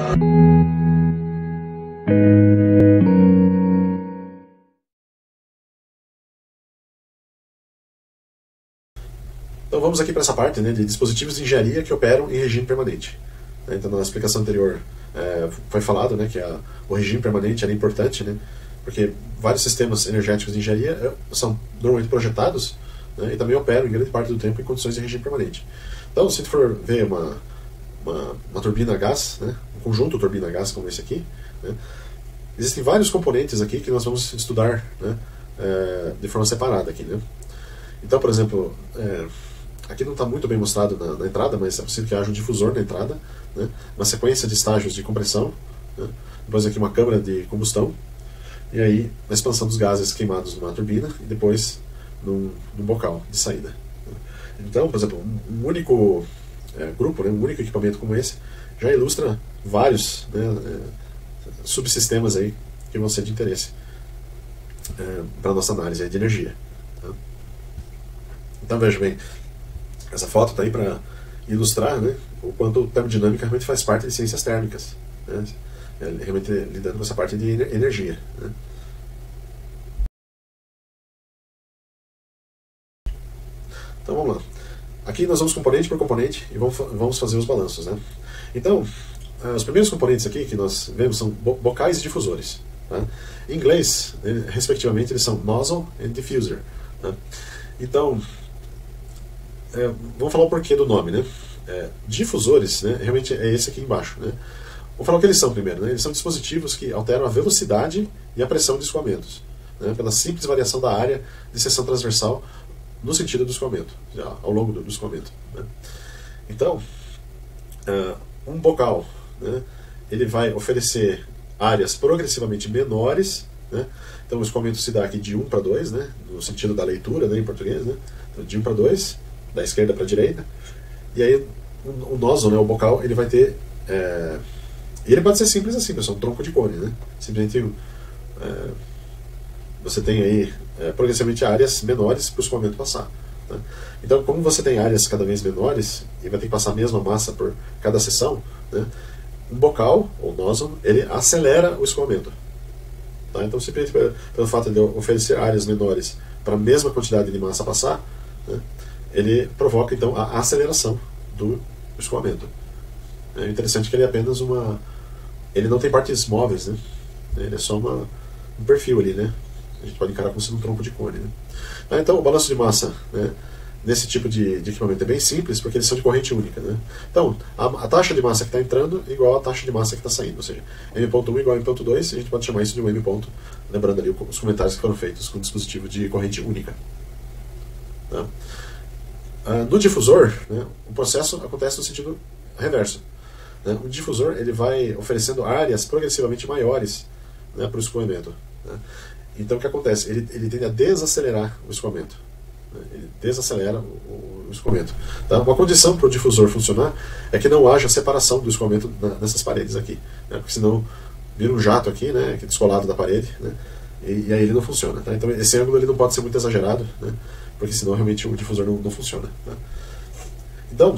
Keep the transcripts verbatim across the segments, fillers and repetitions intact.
Então vamos aqui para essa parte, né, de dispositivos de engenharia que operam em regime permanente. Então na explicação anterior é, foi falado, né, que a, o regime permanente era importante, né, porque vários sistemas energéticos de engenharia são normalmente projetados, né, e também operam em grande parte do tempo em condições de regime permanente. Então se tu for ver uma, uma, uma turbina a gás, né, um conjunto turbina a gás como esse aqui, né, existem vários componentes aqui que nós vamos estudar, né, é, de forma separada aqui, né. Então, por exemplo, é, aqui não está muito bem mostrado na, na entrada, mas é possível que haja um difusor na entrada, né, uma sequência de estágios de compressão, né, depois aqui uma câmara de combustão, e aí a expansão dos gases queimados numa turbina e depois num, num bocal de saída. Então, por exemplo, um único é, grupo, né, um único equipamento como esse já ilustra vários, né, é, subsistemas aí que vão ser de interesse é, para a nossa análise aí de energia. Tá? Então veja bem, essa foto está aí para ilustrar, né, o quanto termodinâmica realmente faz parte de ciências térmicas, né, realmente lidando com essa parte de energia. Né. Então vamos lá. Aqui nós vamos componente por componente e vamos, vamos fazer os balanços. Né. Então, os primeiros componentes aqui que nós vemos são bocais e difusores. Tá. Em inglês, respectivamente, eles são nozzle e diffuser. Tá. Então, É, vamos falar o porquê do nome, né? É, difusores, né, realmente é esse aqui embaixo, né? Vamos falar o que eles são primeiro, né? Eles são dispositivos que alteram a velocidade e a pressão de escoamentos, né, pela simples variação da área de seção transversal no sentido do escoamento, ao longo do, do escoamento. Né? Então, uh, um bocal, né, ele vai oferecer áreas progressivamente menores, né? Então o escoamento se dá aqui de um para dois, né, no sentido da leitura, né, em português, né? Então, de um para dois, da esquerda para a direita, e aí o, o nozzle, né, o bocal, ele vai ter é, ele pode ser simples assim, pessoal, um tronco de cone, né, simplesmente é, você tem aí é, progressivamente áreas menores para o escoamento passar, né? Então como você tem áreas cada vez menores e vai ter que passar a mesma massa por cada seção, né, um bocal, ou nozzle, ele acelera o escoamento, tá? Então simplesmente pelo, pelo fato de oferecer áreas menores para a mesma quantidade de massa passar, né, ele provoca então a aceleração do escoamento. É interessante que ele é apenas uma, ele não tem partes móveis, né? Ele é só uma, um perfil ali, né? A gente pode encarar como sendo um tronco de cone, né? Então o balanço de massa, né, nesse tipo de, de equipamento é bem simples, porque eles são de corrente única, né? Então a, a taxa de massa que está entrando é igual à taxa de massa que está saindo, ou seja, M ponto um igual a M ponto dois, a gente pode chamar isso de um M ponto, lembrando ali os comentários que foram feitos com o dispositivo de corrente única. Tá? Uh, no difusor, né, o processo acontece no sentido reverso. Né? O difusor ele vai oferecendo áreas progressivamente maiores, né, para o escoamento. Né? Então o que acontece? Ele, ele tende a desacelerar o escoamento. Né? Ele desacelera o, o escoamento. Tá? Uma condição para o difusor funcionar é que não haja separação do escoamento na, nessas paredes aqui. Né? Porque senão vira um jato aqui, né, aqui descolado da parede, né? e, e aí ele não funciona. Tá? Então esse ângulo ele não pode ser muito exagerado, né? Porque senão realmente o difusor não, não funciona. Tá? Então,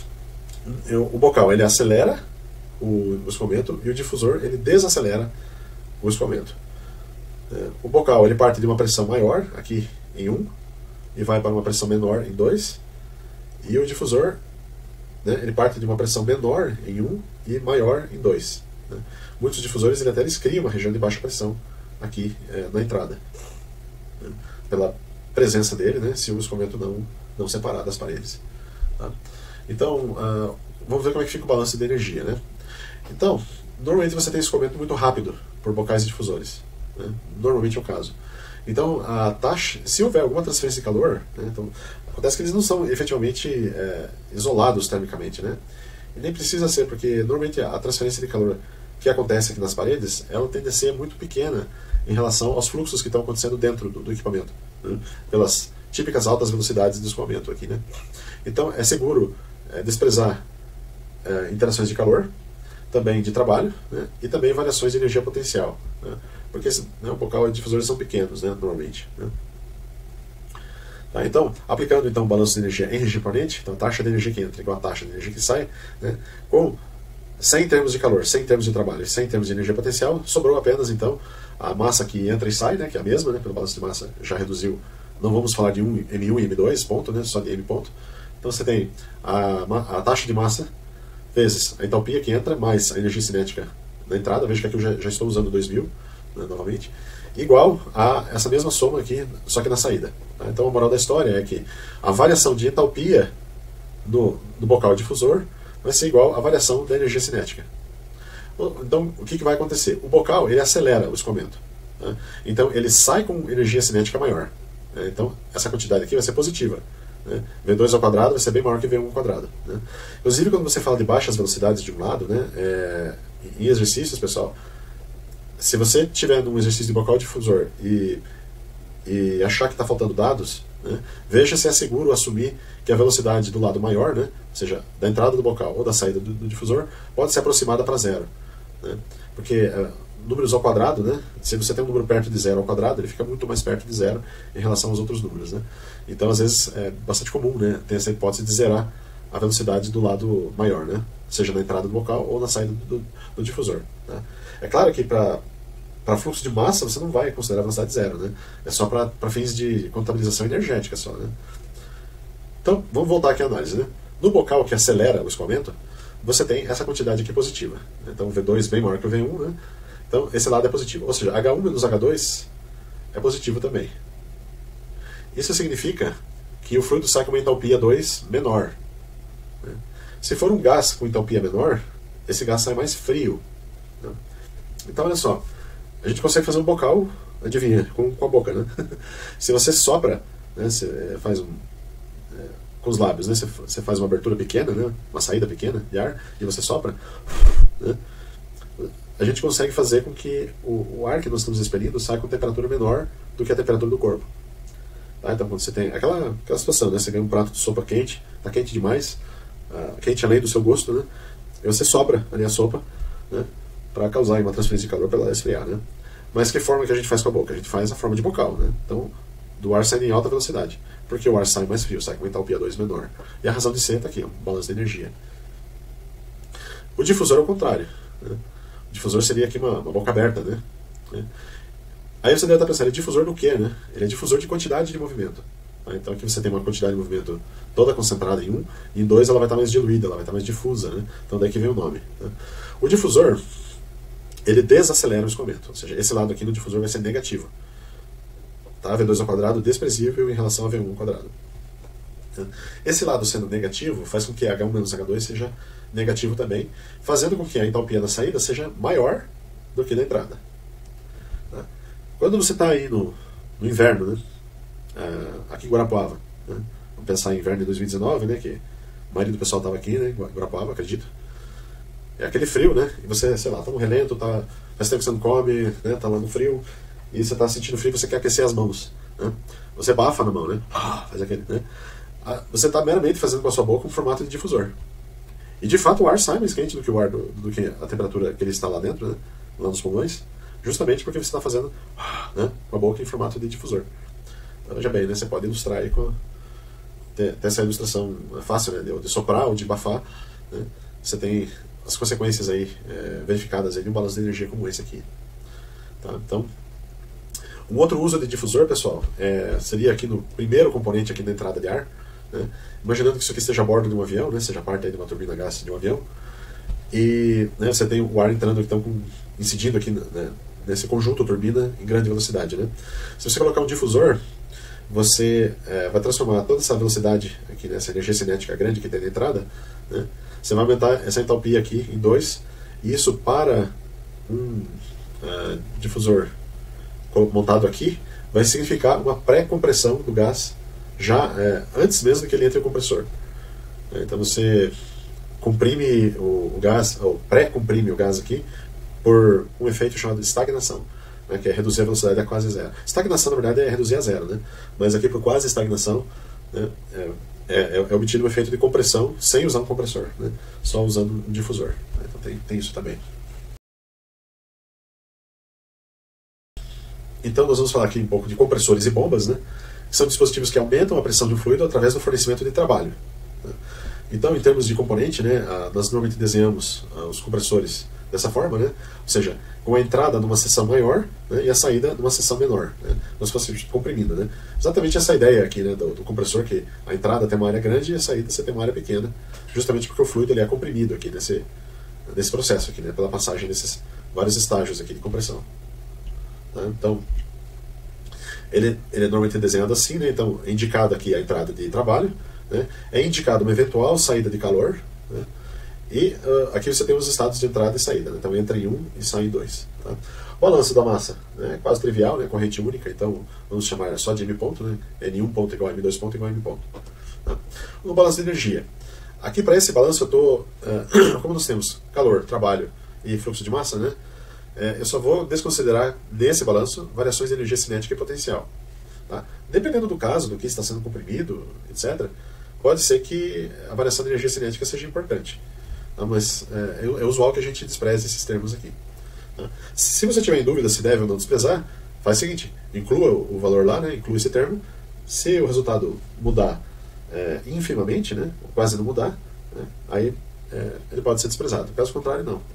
eu, o bocal ele acelera o, o escoamento e o difusor ele desacelera o escoamento. É, o bocal ele parte de uma pressão maior, aqui em um, e vai para uma pressão menor em dois, e o difusor, né, ele parte de uma pressão menor em um e maior em dois. Né? Muitos difusores ele até eles criam uma região de baixa pressão aqui é, na entrada, né, pela presença dele, né, se o escoamento não, não separar das paredes. Tá? Então, uh, vamos ver como é que fica o balanço de energia. Né? Então, normalmente você tem escoamento muito rápido por bocais e difusores. Né? Normalmente é o caso. Então, a taxa, se houver alguma transferência de calor, né, então, acontece que eles não são efetivamente é, isolados termicamente. Né? E nem precisa ser, porque normalmente a transferência de calor que acontece aqui nas paredes, ela tende a ser muito pequena em relação aos fluxos que estão acontecendo dentro do, do equipamento, né, pelas típicas altas velocidades de escoamento aqui, né? Então é seguro é, desprezar é, interações de calor, também de trabalho, né, e também variações de energia potencial, né, porque né, o bocal e o difusores são pequenos, né, normalmente. Né? Tá, então, aplicando então o balanço de energia em regime permanente, então a taxa de energia que entra igual a taxa de energia que sai, né, com cem em termos de calor, cem em termos de trabalho e cem em termos de energia potencial, sobrou apenas então a massa que entra e sai, né, que é a mesma, né, pelo balanço de massa já reduziu, não vamos falar de M um e M dois, ponto, né, só de M ponto. Então você tem a, a taxa de massa vezes a entalpia que entra, mais a energia cinética da entrada, veja que aqui eu já, já estou usando dois mil, né, novamente, igual a essa mesma soma aqui, só que na saída. Tá? Então a moral da história é que a variação de entalpia do, do bocal difusor vai ser igual à variação da energia cinética. Então, o que, que vai acontecer? O bocal, ele acelera o escoamento. Né? Então, ele sai com energia cinética maior. Né? Então, essa quantidade aqui vai ser positiva. Né? V dois ao quadrado vai ser bem maior que V um ao quadrado. Né? Inclusive, quando você fala de baixas velocidades de um lado, né, é, em exercícios, pessoal, se você tiver num exercício de bocal difusor e, e achar que está faltando dados, né, veja se é seguro assumir que a velocidade do lado maior, né, ou seja, da entrada do bocal ou da saída do, do difusor, pode ser aproximada para zero. Né? Porque uh, números ao quadrado, né, se você tem um número perto de zero ao quadrado, ele fica muito mais perto de zero em relação aos outros números. Né? Então, às vezes, é bastante comum, né, ter essa hipótese de zerar a velocidade do lado maior, né, seja na entrada do bocal ou na saída do, do, do difusor. Né? É claro que para para fluxo de massa você não vai considerar a velocidade zero, né? É só para fins de contabilização energética só, né? Então, vamos voltar aqui à análise, né? No bocal que acelera o escoamento, você tem essa quantidade aqui positiva. Então, V dois bem maior que o V um, né? Então, esse lado é positivo. Ou seja, H um menos H dois é positivo também. Isso significa que o fluido sai com uma entalpia dois menor. Né? Se for um gás com entalpia menor, esse gás sai mais frio. Né? Então, olha só. A gente consegue fazer um bocal, adivinha, com, com a boca, né? Se você sopra, né, você faz um... É, com os lábios, né, você, você faz uma abertura pequena, né, uma saída pequena de ar, e você sopra, né, a gente consegue fazer com que o, o ar que nós estamos expelindo saia com temperatura menor do que a temperatura do corpo. Tá? Então, quando você tem aquela, aquela situação, né, você ganha um prato de sopa quente, está quente demais, uh, quente além do seu gosto, né, e você sopra ali a sopa, né, para causar uma transferência de calor para ela esfriar, né? Mas que forma que a gente faz com a boca? A gente faz a forma de bocal, né? Então, do ar saindo em alta velocidade. Porque o ar sai mais frio, sai com entalpia dois menor. E a razão de ser está aqui, um balanço de energia. O difusor é o contrário. Né? O difusor seria aqui uma, uma boca aberta, né? Aí você deve estar pensando, é difusor do quê, né? Ele é difusor de quantidade de movimento. Então aqui você tem uma quantidade de movimento toda concentrada em um, e em dois ela vai estar mais diluída, ela vai estar mais difusa, né? Então daí que vem o nome. Né? O difusor, ele desacelera o escoamento, ou seja, esse lado aqui no difusor vai ser negativo. Tá? V dois ao quadrado desprezível em relação a V um ao quadrado. Esse lado sendo negativo faz com que H um menos H dois seja negativo também, fazendo com que a entalpia da saída seja maior do que da entrada. Tá? Quando você está aí no, no inverno, né? Uh, aqui em Guarapuava, né? Vamos pensar em inverno de dois mil e dezenove, né? Que a maioria do pessoal estava aqui, né? Em Guarapuava, acredito. É aquele frio, né? E você, sei lá, tá no relento, tá, faz tempo que você não come, né? Tá lá no frio, e você tá sentindo frio, você quer aquecer as mãos, né? Você bafa na mão, né? Ah, faz aquele, né? Ah, você tá meramente fazendo com a sua boca um formato de difusor. E de fato o ar sai mais quente do que o ar do, do que a temperatura que ele está lá dentro, né? Lá nos pulmões, justamente porque você está fazendo, né? Com a boca em formato de difusor. Então, veja bem, né? Você pode ilustrar aí com a, ter, ter essa ilustração fácil, né? De, de soprar ou de bafar, né? Você tem as consequências aí é, verificadas aí de um balanço de energia como esse aqui. Tá? Então, um outro uso de difusor, pessoal, é, seria aqui no primeiro componente aqui da entrada de ar, né? Imaginando que isso aqui esteja a bordo de um avião, né? Seja parte aí de uma turbina a gás de um avião, e né, você tem o ar entrando, então, com, incidindo aqui, né, nesse conjunto turbina em grande velocidade. Né? Se você colocar um difusor, você é, vai transformar toda essa velocidade aqui, nessa energia cinética grande que tem na entrada, né? Você vai aumentar essa entalpia aqui em dois, e isso para um uh, difusor montado aqui vai significar uma pré-compressão do gás já é, antes mesmo que ele entre o compressor. Então você comprime o, o gás, ou pré-comprime o gás aqui por um efeito chamado de estagnação, né, que é reduzir a velocidade a quase zero. Estagnação, na verdade, é reduzir a zero, né? Mas aqui por quase estagnação, né, é, É, é obtido um efeito de compressão sem usar um compressor, né? Só usando um difusor. Então tem, tem isso também. Então nós vamos falar aqui um pouco de compressores e bombas, né? Que são dispositivos que aumentam a pressão de um fluido através do fornecimento de trabalho. Né? Então, em termos de componente, né, nós normalmente desenhamos os compressores dessa forma, né? Ou seja, com a entrada numa seção maior, né, e a saída numa seção menor, né? Como se fosse comprimido, né? Exatamente essa ideia aqui, né, do, do compressor, que a entrada tem uma área grande e a saída você tem uma área pequena, justamente porque o fluido ele é comprimido aqui nesse, nesse processo aqui, né, pela passagem desses vários estágios aqui de compressão. Tá? Então, ele, ele é normalmente desenhado assim, né? Então, é indicado aqui a entrada de trabalho, né? É indicado uma eventual saída de calor, né? E uh, aqui você tem os estados de entrada e saída, né? Então entra em um e sai em dois. Tá? O balanço da massa, né? É quase trivial, né? Corrente única, então vamos chamar só de M ponto, né? N um ponto igual a M dois ponto igual a M ponto. Tá? No balanço de energia, aqui para esse balanço eu estou, uh, como nós temos calor, trabalho e fluxo de massa, né? É, eu só vou desconsiderar desse balanço variações de energia cinética e potencial. Tá? Dependendo do caso, do que está sendo comprimido, etcétera, pode ser que a variação de energia cinética seja importante. Tá? Mas é, é usual que a gente despreze esses termos aqui. Tá? Se você tiver em dúvida se deve ou não desprezar, faz o seguinte, inclua o valor lá, né? Inclua esse termo. Se o resultado mudar é, infimamente, né? Quase não mudar, né? Aí é, ele pode ser desprezado. Caso contrário, não.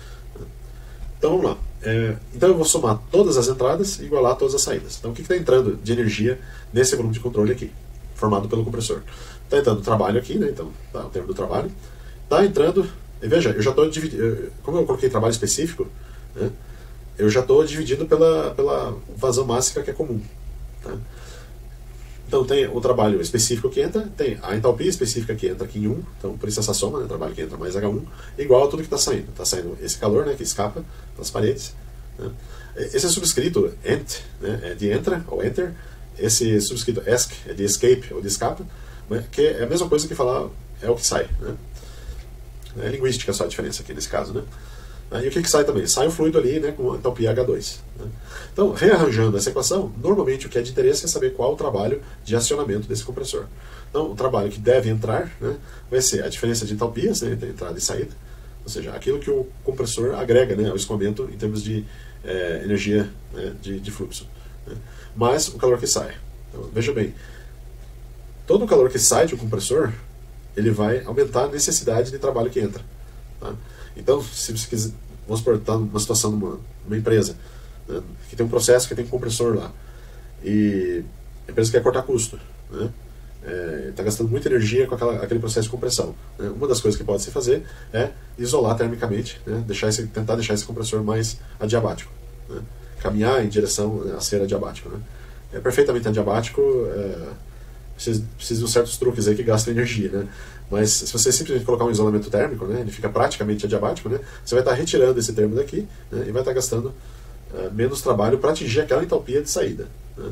Então vamos lá. É, então eu vou somar todas as entradas e igualar todas as saídas. Então o que está entrando de energia nesse volume de controle aqui, formado pelo compressor? Está entrando trabalho aqui, né? Então tá o termo do trabalho. Está entrando, e veja, eu já estou dividindo, como eu coloquei trabalho específico, né? Eu já estou dividido pela, pela vazão máxima que é comum. Tá? Então tem o trabalho específico que entra, tem a entalpia específica que entra aqui em um, então por isso essa soma, né, trabalho que entra mais H um, igual a tudo que está saindo. Está saindo esse calor, né, que escapa das paredes. Né. Esse é subscrito ent, né, é de entra ou enter, esse subscrito esc é de escape ou de escapa, né, que é a mesma coisa que falar é o que sai. Né. É linguística só a diferença aqui nesse caso. Né. E o que, que sai também? Sai o fluido ali, né, com entalpia H dois. Né? Então, rearranjando essa equação, normalmente o que é de interesse é saber qual o trabalho de acionamento desse compressor. Então, o trabalho que deve entrar, né, vai ser a diferença de entalpias, né, entre entrada e saída, ou seja, aquilo que o compressor agrega, né, ao escoamento em termos de é, energia, né, de, de fluxo, né, mais o calor que sai. Então, veja bem, todo o calor que sai de um compressor, ele vai aumentar a necessidade de trabalho que entra. Tá? Então, se você quiser, vamos supor, está numa situação numa, numa empresa, né, que tem um processo que tem um compressor lá, e a empresa quer cortar custo, né, está é, gastando muita energia com aquela, aquele processo de compressão. Né, uma das coisas que pode se fazer é isolar termicamente, né, deixar esse, tentar deixar esse compressor mais adiabático, né, caminhar em direção, né, a ser adiabático. Né. É perfeitamente adiabático, é, precisa, precisa de uns certos truques aí que gastam energia, né? Mas se você simplesmente colocar um isolamento térmico, né, ele fica praticamente adiabático, né, você vai estar retirando esse termo daqui, né, e vai estar gastando uh, menos trabalho para atingir aquela entalpia de saída. Né.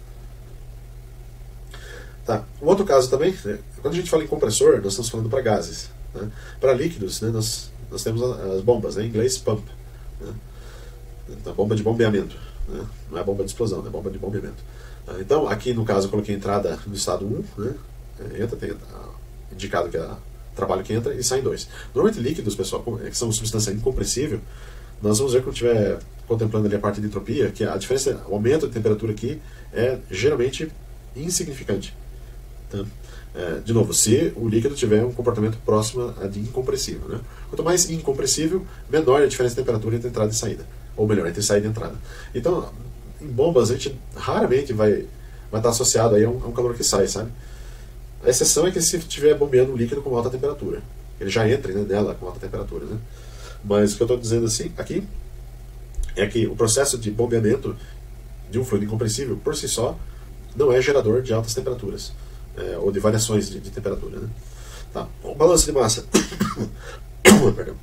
Tá. Um outro caso também, né, quando a gente fala em compressor, nós estamos falando para gases. Né. Para líquidos, né, nós, nós temos as bombas, né, em inglês pump. Né, a bomba de bombeamento. Né, não é bomba de explosão, é bomba de bombeamento. Então, aqui no caso eu coloquei entrada no estado um, né, entra, tem a indicado que é trabalho que entra e sai em dois. Normalmente líquidos, pessoal, que são substância incompressível, nós vamos ver quando estiver contemplando ali a parte de entropia, que a diferença, o aumento de temperatura aqui é geralmente insignificante. Tá? É, de novo, se o líquido tiver um comportamento próximo a de incompressível. Né? Quanto mais incompressível, menor é a diferença de temperatura entre entrada e saída. Ou melhor, entre saída e entrada. Então, em bombas, a gente raramente vai, vai estar associado aí a um, a um calor que sai, sabe? A exceção é que se estiver bombeando um líquido com alta temperatura. Ele já entra, né, nela com alta temperatura. Né? Mas o que eu estou dizendo assim, aqui é que o processo de bombeamento de um fluido incompressível, por si só, não é gerador de altas temperaturas, é, ou de variações de, de temperatura. Né? Tá. O balanço de massa. Perdão.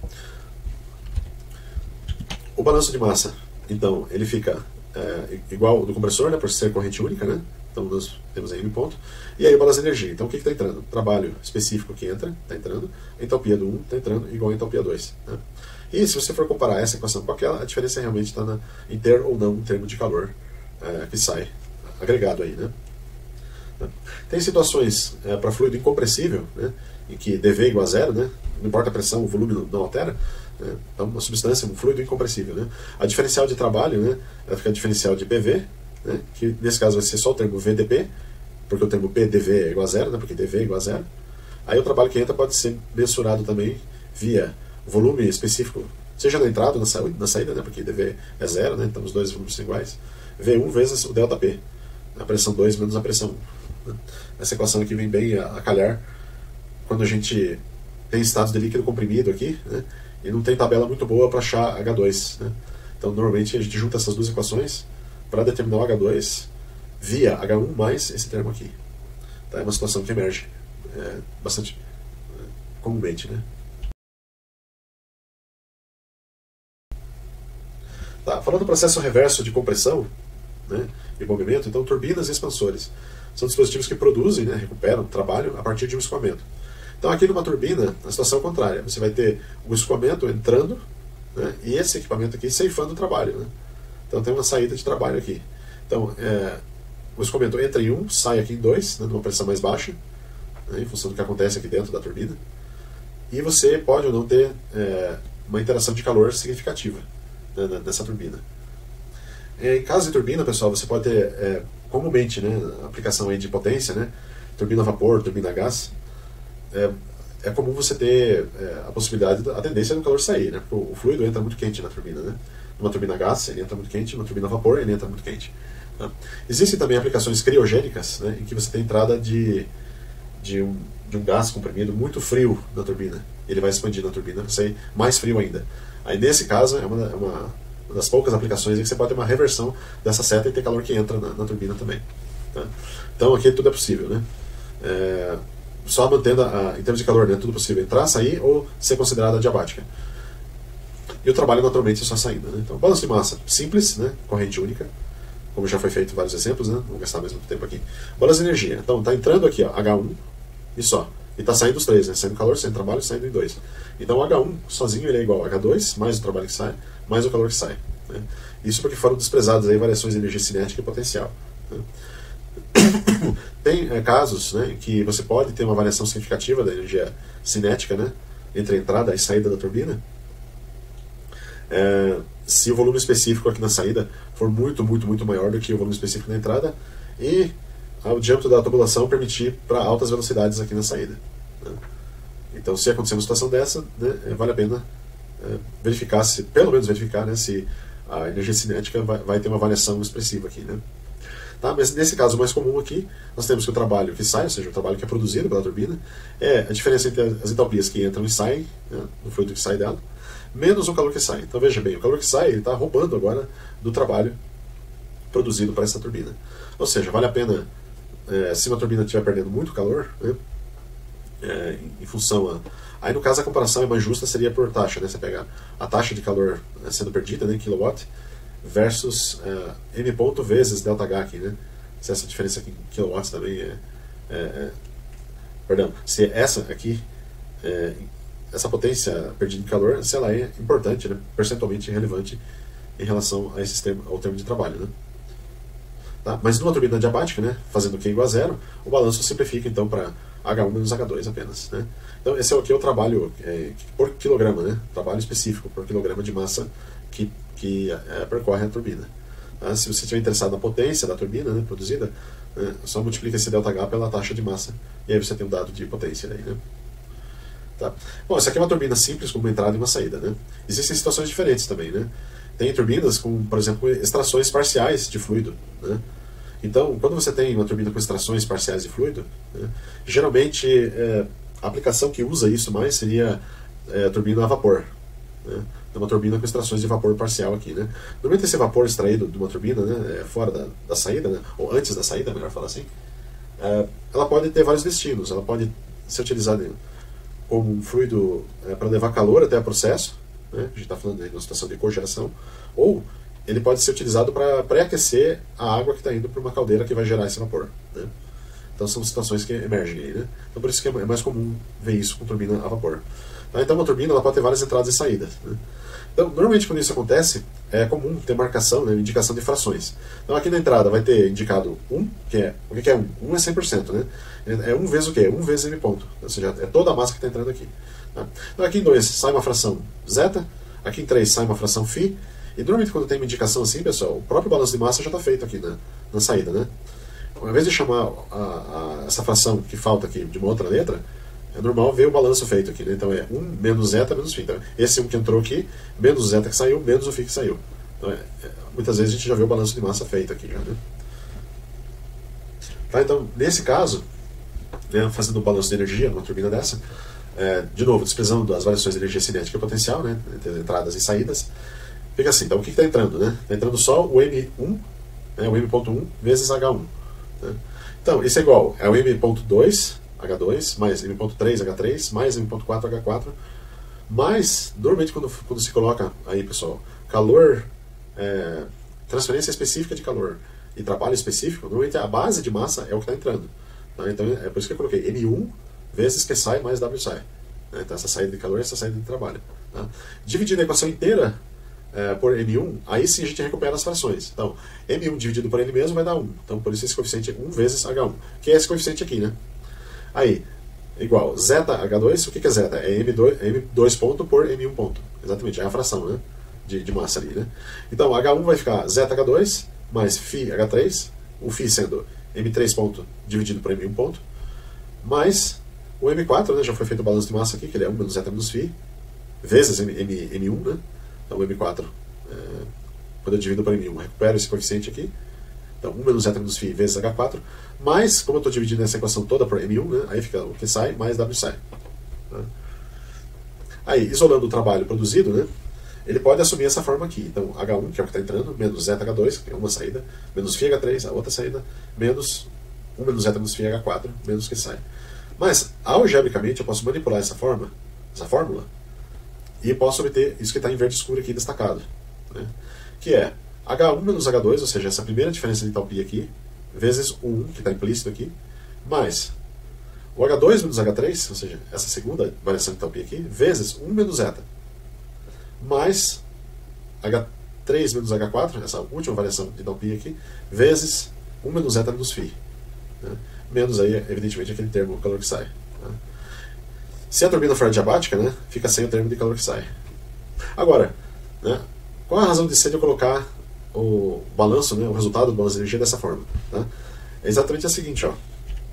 O balanço de massa, então, ele fica é, igual ao do compressor, né, por ser corrente única, né? Então nós temos aí M ponto. E aí o balanço de energia. Então o que está entrando? Trabalho específico que entra, está entrando. A entalpia do um está entrando igual a entalpia dois. Né? E se você for comparar essa equação com aquela, a diferença realmente está em ter ou não um termo de calor é, que sai agregado aí. Né? Tem situações é, para fluido incompressível, né, em que D V é igual a zero, né? Não importa a pressão, o volume não, não altera. Né? Então uma substância, um fluido incompressível. Né? A diferencial de trabalho, né, ela fica a diferencial de P V, né, que nesse caso vai ser só o termo V D P, porque o termo P D V é igual a zero, né, porque D V é igual a zero. Aí o trabalho que entra pode ser mensurado também via volume específico, seja na entrada ou na, sa na saída, né, porque D V é zero, né, então os dois volumes são iguais, V um vezes o ΔP, a pressão dois menos a pressão um. Né? Essa equação aqui vem bem a, a calhar quando a gente tem estados de líquido comprimido aqui, né, e não tem tabela muito boa para achar H dois. Né? Então normalmente a gente junta essas duas equações para determinar o H dois via H um mais esse termo aqui. Tá? É uma situação que emerge é, bastante é, comumente. Né? Tá, falando do processo reverso de compressão, né, e movimento, então turbinas e expansores são dispositivos que produzem, né, recuperam trabalho a partir de um escoamento. Então aqui numa turbina a situação é contrária, você vai ter o escoamento entrando, né, e esse equipamento aqui ceifando o trabalho. Né? Então tem uma saída de trabalho aqui. Então é, o escoamento entra em um, sai aqui em dois, né, numa pressão mais baixa, né, em função do que acontece aqui dentro da turbina, e você pode ou não ter é, uma interação de calor significativa, né, nessa turbina. Em caso de turbina, pessoal, você pode ter é, comumente, né, aplicação aí de potência, né, turbina a vapor, turbina a gás, é, é comum você ter é, a possibilidade, a tendência do calor sair, né, porque o fluido entra muito quente na turbina. Né? Numa turbina a gás ele entra muito quente, numa turbina a vapor ele entra muito quente. Tá? Existem também aplicações criogênicas, né, em que você tem entrada de, de, um, de um gás comprimido muito frio na turbina. Ele vai expandir na turbina para sair mais frio ainda. Aí nesse caso é uma, é uma, uma das poucas aplicações em que você pode ter uma reversão dessa seta e ter calor que entra na, na turbina também. Tá? Então aqui tudo é possível. Né? É, só mantendo, a, em termos de calor, né, tudo possível entrar, sair ou ser considerada adiabática. E o trabalho naturalmente é só saindo. Né? Então balanço de massa simples, né, corrente única, como já foi feito em vários exemplos, né? Não vou gastar mais muito tempo aqui. Balanço de energia. Então está entrando aqui, ó, H um e só. E está saindo os três, né? Saindo calor, saindo trabalho, saindo em dois. Então o H um sozinho ele é igual a H dois, mais o trabalho que sai, mais o calor que sai. Né? Isso porque foram desprezadas aí variações de energia cinética e potencial. Né? Tem é, casos, né, em que você pode ter uma variação significativa da energia cinética, né, entre a entrada e saída da turbina, é, se o volume específico aqui na saída for muito, muito, muito maior do que o volume específico na entrada e o diâmetro da tubulação permitir para altas velocidades aqui na saída. Né? Então, se acontecer uma situação dessa, né, vale a pena é, verificar, se, pelo menos verificar, né, se a energia cinética vai, vai ter uma variação expressiva aqui. Né? Tá? Mas nesse caso mais comum aqui, nós temos que o trabalho que sai, ou seja, o trabalho que é produzido pela turbina, é a diferença entre as entalpias que entram e saem, né, do fluido que sai dela, menos o calor que sai. Então veja bem, o calor que sai está roubando agora do trabalho produzido para essa turbina. Ou seja, vale a pena, é, se uma turbina estiver perdendo muito calor, né, é, em, em função a... Aí no caso a comparação é mais justa, seria por taxa, né? Você pega a taxa de calor sendo perdida, né, em kilowatt, versus uh, M ponto vezes ΔH aqui, né? Se essa diferença aqui em kilowatts também é, é, é... Perdão, se essa aqui, é, essa potência perdida em calor, se ela é importante, né? Percentualmente relevante em relação a esse termo, ao termo de trabalho, né? Tá? Mas numa turbina adiabática, né, fazendo Q igual a zero, o balanço simplifica então para H um menos H dois apenas. Né? Então esse é o que é o trabalho é, por quilograma, né? Trabalho específico por quilograma de massa que, que é, percorre a turbina. Tá? Se você estiver interessado na potência da turbina, né, produzida, né, só multiplica esse ΔH pela taxa de massa e aí você tem um dado de potência. Aí, né? Tá? Bom, essa aqui é uma turbina simples com uma entrada e uma saída. Né? Existem situações diferentes também. Né? Tem turbinas com, por exemplo, extrações parciais de fluido. Né? Então, quando você tem uma turbina com extrações parciais de fluido, né, geralmente é, a aplicação que usa isso mais seria é, a turbina a vapor. Né? É uma turbina com extrações de vapor parcial aqui. Né? Normalmente esse vapor extraído de uma turbina, né, fora da, da saída, né, ou antes da saída, melhor falar assim, é, ela pode ter vários destinos. Ela pode ser utilizada como um fluido é, para levar calor até o processo, né? A gente está falando de uma situação de cogeração, ou ele pode ser utilizado para pré-aquecer a água que está indo para uma caldeira que vai gerar esse vapor. Né? Então são situações que emergem aí. Né? Então por isso que é mais comum ver isso com turbina a vapor. Tá? Então uma turbina ela pode ter várias entradas e saídas. Né? Então normalmente quando isso acontece, é comum ter marcação, né, indicação de frações. Então aqui na entrada vai ter indicado um, que é, o que é um? um é cem por cento. Né? É um vezes o quê? um vezes M ponto. Ou seja, é toda a massa que está entrando aqui. Tá? Então aqui em dois sai uma fração zeta, aqui em três sai uma fração φ, e normalmente quando tem uma indicação assim, pessoal, o próprio balanço de massa já está feito aqui na, na saída. Né? Ao invés de chamar a, a, essa fração que falta aqui de uma outra letra, é normal ver o balanço feito aqui, né? Então é um menos zeta menos φ. Então, esse um que entrou aqui, menos o zeta que saiu, menos o φ que saiu. Então, é, é, muitas vezes a gente já vê o balanço de massa feito aqui. Já, né? Tá, então, nesse caso, né, fazendo o balanço de energia numa turbina dessa, é, de novo, desprezando das variações de energia cinética e potencial, né, entre entradas e saídas, fica assim. Então, o que está entrando? Né? Está entrando só o M um, né, o M ponto um vezes H um. Né? Então, isso é igual ao M ponto dois, H dois, mais M ponto três, H três, mais M ponto quatro, H quatro, mais, normalmente quando, quando se coloca aí, pessoal, calor, é, transferência específica de calor e trabalho específico, normalmente a base de massa é o que está entrando. Tá? Então, é por isso que eu coloquei M um vezes Q sai mais W sai. Né? Então, essa saída de calor e essa saída de trabalho. Tá? Dividindo a equação inteira é, por M um, aí sim a gente recupera as frações. Então, M um dividido por ele mesmo vai dar um. Então, por isso esse coeficiente é um vezes H um, que é esse coeficiente aqui, né? Aí, igual, zeta H dois, o que é zeta? É M dois, M dois ponto por M um ponto. Exatamente, é a fração, né? De, de massa ali, né? Então, H um vai ficar zeta H dois mais φ H três, o φ sendo M três ponto dividido por M um ponto, mais o M quatro, né? Já foi feito o balanço de massa aqui, que ele é um menos zeta menos φ, vezes M, M, M um, né? Então, o M quatro, é, quando eu divido por M um, recupero esse coeficiente aqui. Então, um menos zeta menos φ vezes H quatro, mais, como eu estou dividindo essa equação toda por M um, né, aí fica o Q sai mais W sai. Né? Aí, isolando o trabalho produzido, né, ele pode assumir essa forma aqui. Então, H um, que é o que está entrando, menos zeta H dois, que é uma saída, menos φ H três, a outra saída, menos um menos zeta menos φ H quatro, menos Q sai. Mas, algebricamente, eu posso manipular essa forma, essa fórmula, e posso obter isso que está em verde escuro aqui destacado. Né, que é H um menos H dois, ou seja, essa primeira diferença de entalpia aqui, vezes o um, que está implícito aqui, mais o H dois menos H três, ou seja, essa segunda variação de entalpia aqui, vezes um menos zeta, mais H três menos H quatro, essa última variação de entalpia aqui, vezes um menos zeta menos φ. Né? Menos aí, evidentemente, aquele termo calor que sai. Né? Se a turbina for adiabática, né, fica sem o termo de calor que sai. Agora, né, qual a razão de ser de eu colocar o balanço, né, o resultado do balanço de energia dessa forma? Tá? É exatamente a seguinte, ó.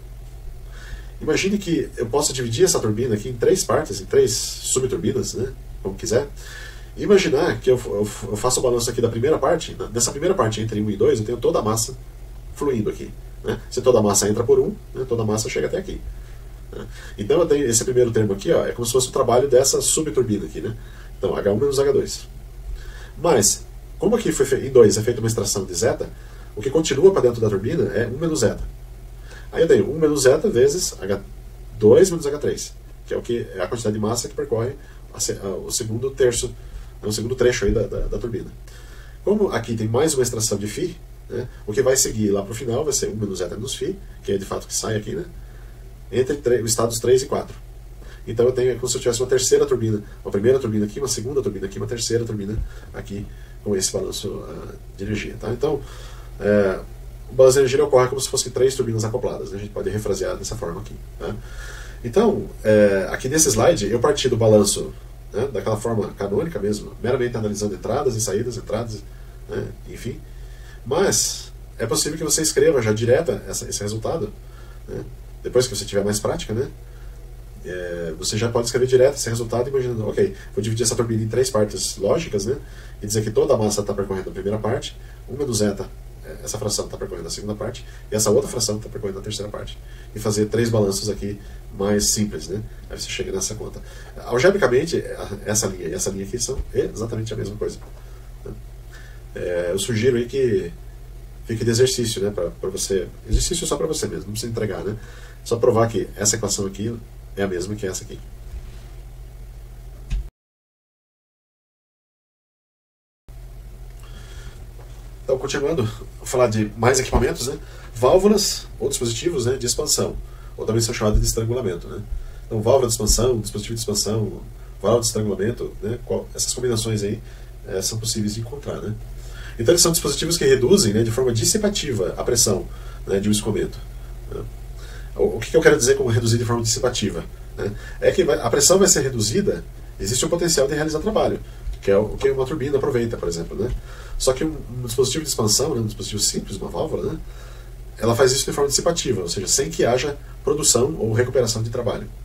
Imagine que eu posso dividir essa turbina aqui em três partes, em três subturbinas, né, como quiser. E imaginar que eu, eu, eu faço o balanço aqui da primeira parte. Nessa primeira parte, entre um e dois, eu tenho toda a massa fluindo aqui. Né? Se toda a massa entra por um, né, toda a massa chega até aqui. Né? Então eu tenho esse primeiro termo aqui, ó, é como se fosse o trabalho dessa subturbina aqui. Né? Então, H um menos H dois. Mas, como aqui foi feito, em dois é feita uma extração de zeta, o que continua para dentro da turbina é um menos zeta. Aí eu tenho um menos zeta vezes H dois menos H três, que é, o que, é a quantidade de massa que percorre a, a, o segundo terço, o segundo trecho aí da, da, da turbina. Como aqui tem mais uma extração de φ, né, o que vai seguir lá para o final vai ser um menos zeta menos φ, que é de fato que sai aqui, né, entre os estados três e quatro. Então eu tenho como se eu tivesse uma terceira turbina, uma primeira turbina aqui, uma segunda turbina aqui, uma terceira turbina aqui, com esse balanço uh, de energia. Tá? Então, é, o balanço de energia ocorre como se fossem três turbinas acopladas. Né? A gente pode refrasear dessa forma aqui. Tá? Então, é, aqui nesse slide, eu parti do balanço, né, daquela forma canônica mesmo, meramente analisando entradas e saídas, entradas, né, enfim. Mas é possível que você escreva já direta essa, esse resultado, né, depois que você tiver mais prática, né? É, você já pode escrever direto esse resultado imaginando, ok, vou dividir essa turbina em três partes lógicas, né, e dizer que toda a massa está percorrendo a primeira parte, um menos zeta, essa fração está percorrendo a segunda parte, e essa outra fração está percorrendo a terceira parte, e fazer três balanços aqui mais simples, né, aí você chega nessa conta. Algebricamente, essa linha e essa linha aqui são exatamente a mesma coisa. É, eu sugiro aí que fique de exercício, né, para você, exercício só para você mesmo, não precisa entregar, né, só provar que essa equação aqui é a mesma que essa aqui. Então, continuando, vou falar de mais equipamentos, né? Válvulas ou dispositivos, né, de expansão, ou também são chamados de estrangulamento. Né? Então, válvula de expansão, dispositivo de expansão, válvula de estrangulamento, né? Qual, essas combinações aí é, são possíveis de encontrar. Né? Então, eles são dispositivos que reduzem, né, de forma dissipativa a pressão, né, de um escoamento. Né? O que eu quero dizer com reduzir de forma dissipativa? Né? É que vai, a pressão vai ser reduzida, existe um potencial de realizar trabalho, que é o que uma turbina aproveita, por exemplo. Né? Só que um, um dispositivo de expansão, né, um dispositivo simples, uma válvula, né, ela faz isso de forma dissipativa, ou seja, sem que haja produção ou recuperação de trabalho.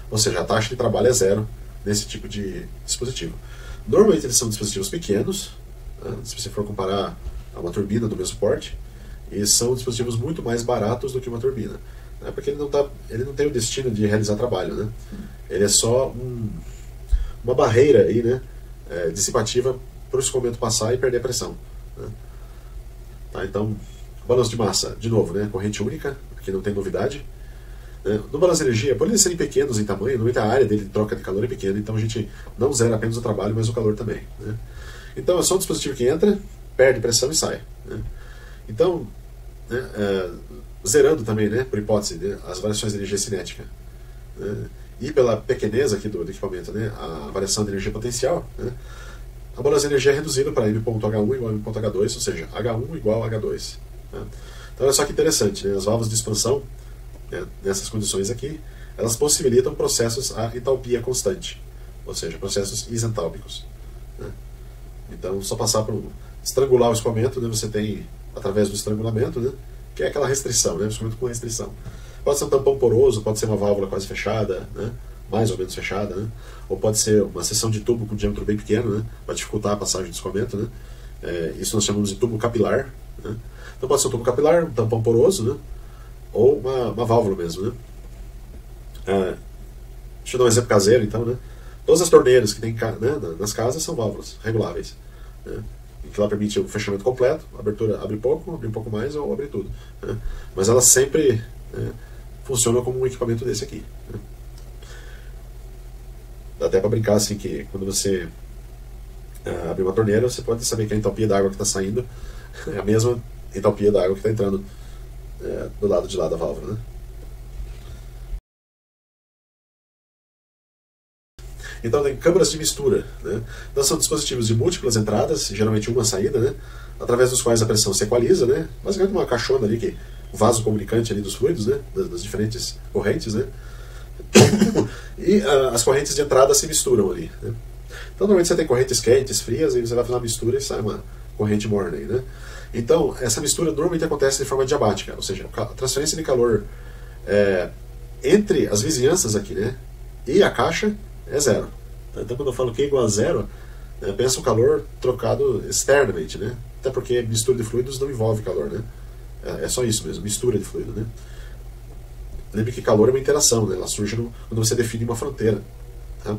Ou seja, a taxa de trabalho é zero nesse tipo de dispositivo. Normalmente eles são dispositivos pequenos, né, se você for comparar a uma turbina do mesmo porte, e são dispositivos muito mais baratos do que uma turbina, né, porque ele não, tá, ele não tem o destino de realizar trabalho, né? Ele é só um, uma barreira aí, né, é, dissipativa para o escoamento passar e perder a pressão, né? Tá, então, balanço de massa, de novo, né, corrente única, aqui não tem novidade. Né? No balanço de energia, por eles serem pequenos em tamanho, normalmente a área dele de troca de calor é pequena, então a gente não zera apenas o trabalho, mas o calor também, né? Então é só um dispositivo que entra, perde pressão e sai, né? Então, né, é, zerando também, né, por hipótese, né, as variações de energia cinética, né, e pela pequenez aqui do, do equipamento, né, a variação de energia potencial, né, a balança de energia é reduzida para M ponto H um igual a M ponto H dois, ou seja, H um igual a H dois. Né? Então olha só que interessante, né, as válvulas de expansão, né, nessas condições aqui, elas possibilitam processos a entalpia constante, ou seja, processos isentálpicos, né? Então, só passar por estrangular o escoamento, né, você tem, através do estrangulamento, né, que é aquela restrição, né, o escoamento com restrição. Pode ser um tampão poroso, pode ser uma válvula quase fechada, né, mais ou menos fechada, né, ou pode ser uma seção de tubo com diâmetro bem pequeno, né, para dificultar a passagem do escoamento, né. É, isso nós chamamos de tubo capilar, né. Então pode ser um tubo capilar, um tampão poroso, né, ou uma, uma válvula mesmo, né. É, deixa eu dar um exemplo caseiro, então, né. Todas as torneiras que tem, né, nas casas são válvulas reguláveis, né, que ela permite o fechamento completo, a abertura abre pouco, abre um pouco mais ou abre tudo, né, mas elas sempre, né, funcionam como um equipamento desse aqui, né. Dá até para brincar assim que quando você uh, abre uma torneira, você pode saber que a entalpia da água que está saindo é a mesma entalpia da água que está entrando uh, do lado de lá da válvula, né. Então tem câmaras de mistura, né? Então são dispositivos de múltiplas entradas, geralmente uma saída, né, através dos quais a pressão se equaliza, né, basicamente uma caixona ali, que o vaso comunicante ali dos fluidos, né, das, das diferentes correntes, né, e uh, as correntes de entrada se misturam ali, né? Então normalmente você tem correntes quentes, frias, e você vai fazer uma mistura e sai uma corrente morna aí, né? Então essa mistura normalmente acontece de forma diabática, ou seja, a transferência de calor é, entre as vizinhanças aqui, né, e a caixa é zero. Então quando eu falo Q igual a zero, né, pensa o calor trocado externamente, né? Até porque mistura de fluidos não envolve calor, né? É, é só isso mesmo, mistura de fluido, né? Lembre que calor é uma interação, né? Ela surge no, quando você define uma fronteira, tá?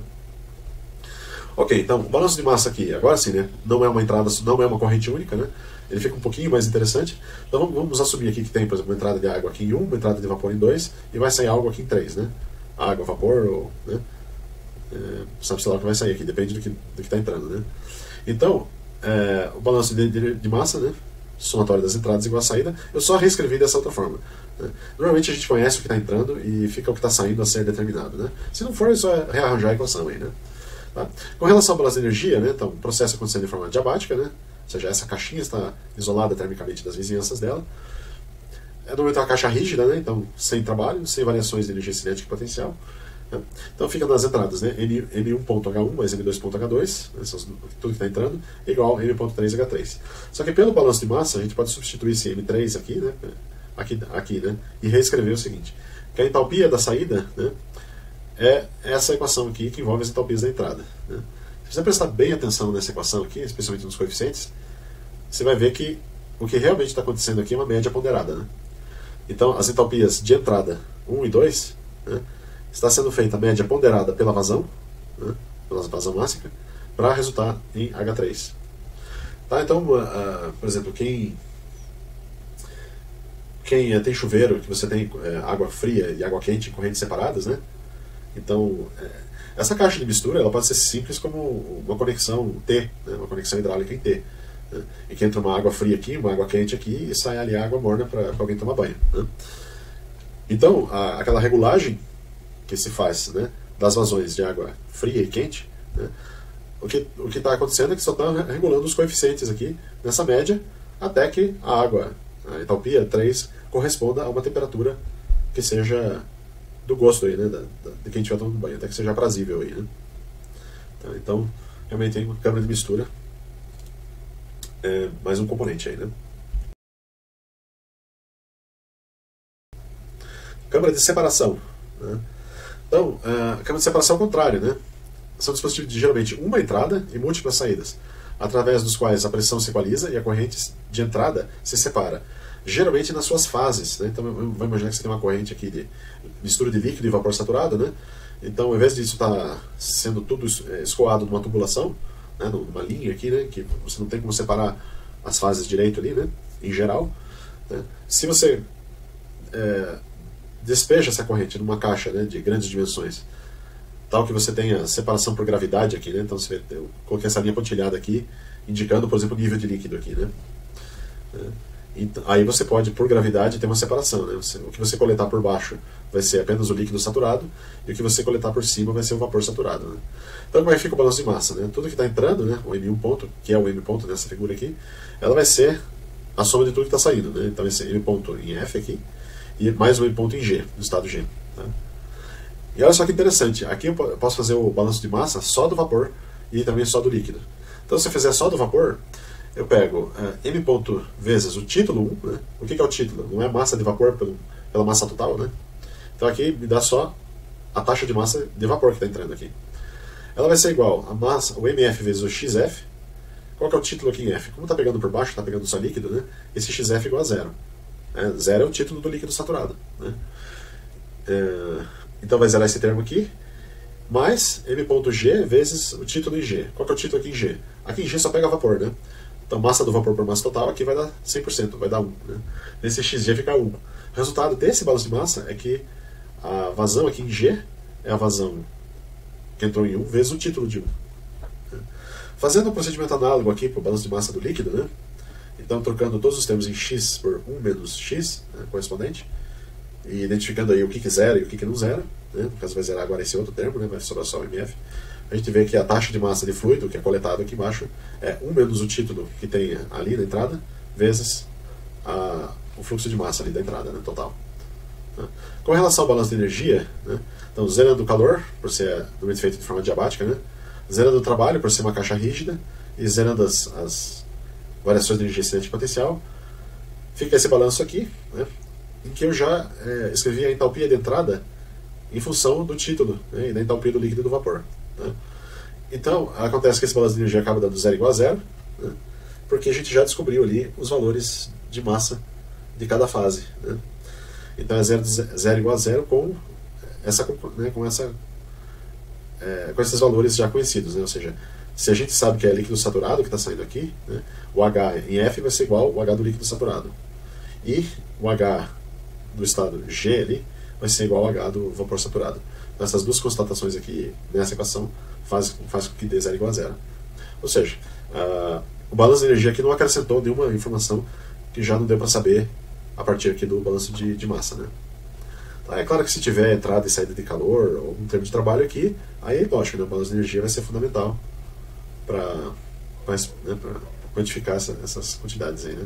Ok, então o balanço de massa aqui, agora sim, né? Não é uma entrada, não é uma corrente única, né? Ele fica um pouquinho mais interessante. Então vamos, vamos assumir aqui que tem, por exemplo, uma entrada de água aqui em um, uma entrada de vapor em dois, e vai sair algo aqui em três, né? Água, vapor, ou, né? É, sabe-se lá o que vai sair aqui, depende do que do está entrando, né? Então, é, o balanço de, de, de massa, né, somatório das entradas igual a saída, eu só reescrevi dessa outra forma, né? Normalmente a gente conhece o que está entrando e fica o que está saindo a ser determinado, né? Se não for, é só rearranjar a equação aí, né? Tá? Com relação ao balanço de energia, né, então, o processo acontecendo de forma diabática, né, ou seja, essa caixinha está isolada termicamente das vizinhanças dela. É normalmente uma caixa rígida, né, então sem trabalho, sem variações de energia cinética e potencial. Então fica nas entradas, né? M um ponto H um mais M dois ponto H dois, né, tudo que está entrando, é igual a M ponto três H três. Só que pelo balanço de massa, a gente pode substituir esse M três aqui, né, aqui, aqui, né, e reescrever o seguinte, que a entalpia da saída, né, é essa equação aqui que envolve as entalpias da entrada, né. Se você prestar bem atenção nessa equação aqui, especialmente nos coeficientes, você vai ver que o que realmente está acontecendo aqui é uma média ponderada, né. Então as entalpias de entrada um e dois, né, está sendo feita a média ponderada pela vazão, né, pela vazão máxima, para resultar em H três. Tá, então, uh, uh, por exemplo, quem, quem uh, tem chuveiro, que você tem uh, água fria e água quente em correntes separadas, né? Então, uh, essa caixa de mistura ela pode ser simples como uma conexão T, né, uma conexão hidráulica em T, né, em que entra uma água fria aqui, uma água quente aqui e sai ali água morna para alguém tomar banho, né? Então, a, aquela regulagem que se faz, né, das vazões de água fria e quente, né, o que o que está acontecendo é que só está regulando os coeficientes aqui nessa média até que a água, a entalpia três, corresponda a uma temperatura que seja do gosto aí, né, da, da, de quem estiver tomando banho, até que seja aprazível aí, né. Tá, então realmente tem uma câmara de mistura, é mais um componente aí, né. Câmara de separação, né. Então, uh, a câmara de separação é o contrário, né? São dispositivos de geralmente uma entrada e múltiplas saídas, através dos quais a pressão se equaliza e a corrente de entrada se separa, geralmente nas suas fases, né? Então, vamos imaginar que você tem uma corrente aqui de mistura de líquido e vapor saturado, né? Então, ao invés disso estar sendo tudo escoado numa tubulação, né, numa linha aqui, né, que você não tem como separar as fases direito ali, né, em geral, né? Se você é, despeja essa corrente numa caixa, né, de grandes dimensões, tal que você tenha separação por gravidade aqui, né? Então você vê, eu coloquei essa linha pontilhada aqui, indicando, por exemplo, o nível de líquido aqui, né? Então, aí você pode, por gravidade, ter uma separação, né? Você, o que você coletar por baixo vai ser apenas o líquido saturado, e o que você coletar por cima vai ser o vapor saturado, né? Então, como é que fica o balanço de massa, né? Tudo que está entrando, né, o M um ponto, que é o M ponto nessa figura aqui, ela vai ser a soma de tudo que está saindo, né? Então vai ser M ponto em F aqui, e mais um M ponto em G, no estado G, tá? E olha só que interessante, aqui eu posso fazer o balanço de massa só do vapor e também só do líquido. Então, se eu fizer só do vapor, eu pego uh, M ponto vezes o título um, né? O que, que é o título? Não é massa de vapor pelo, pela massa total, né? Então aqui me dá só a taxa de massa de vapor que está entrando aqui. Ela vai ser igual a massa, o M F vezes o X F. Qual que é o título aqui em F? Como está pegando por baixo, está pegando só líquido, né? Esse X F é igual a zero. É, zero é o título do líquido saturado, né? É, então vai zerar esse termo aqui, mais M ponto G vezes o título em G. Qual que é o título aqui em G? Aqui em G só pega vapor, né? Então massa do vapor por massa total aqui vai dar cem por cento, vai dar um, né? Nesse X G fica um. O resultado desse balanço de massa é que a vazão aqui em G é a vazão que entrou em um vezes o título de um. Fazendo um procedimento análogo aqui para o balanço de massa do líquido, né? Então trocando todos os termos em X por um menos X, né, correspondente, e identificando aí o que que zera e o que que não zera, né? No caso vai zerar agora esse outro termo, né? Vai sobrar só o M F. A gente vê que a taxa de massa de fluido, que é coletado aqui embaixo, é um menos o título que tem ali na entrada, vezes a, o fluxo de massa ali da entrada, né, total. Tá? Com relação ao balanço de energia, né, então zerando o calor, por ser normalmente feito de forma diabática, né, zerando o trabalho, por ser uma caixa rígida, e zerando as, as variações de energia cinética e potencial, fica esse balanço aqui, né, em que eu já é, escrevi a entalpia de entrada em função do título, né, e da entalpia do líquido e do vapor. Né? Então, acontece que esse balanço de energia acaba dando zero igual a zero, né? Porque a gente já descobriu ali os valores de massa de cada fase. Né? Então é zero, zero igual a zero com, essa, né, com, essa, é, com esses valores já conhecidos. Né? Ou seja, se a gente sabe que é líquido saturado que está saindo aqui, né, o H em F vai ser igual ao H do líquido saturado. E o H do estado G ali vai ser igual ao H do vapor saturado. Essas duas constatações aqui nessa equação fazem faz com que dê zero igual a zero. Ou seja, uh, o balanço de energia aqui não acrescentou nenhuma informação que já não deu para saber a partir aqui do balanço de, de massa. Né? Tá, é claro que se tiver entrada e saída de calor ou um termo de trabalho aqui, aí lógico, né, o balanço de energia vai ser fundamental para né, quantificar essa, essas quantidades aí. Né?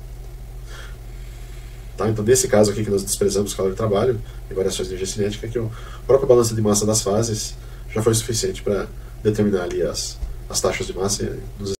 Tá, então nesse caso aqui que nós desprezamos calor de trabalho e variações de energia cinética, que o próprio balanço de massa das fases já foi suficiente para determinar ali as, as taxas de massa nos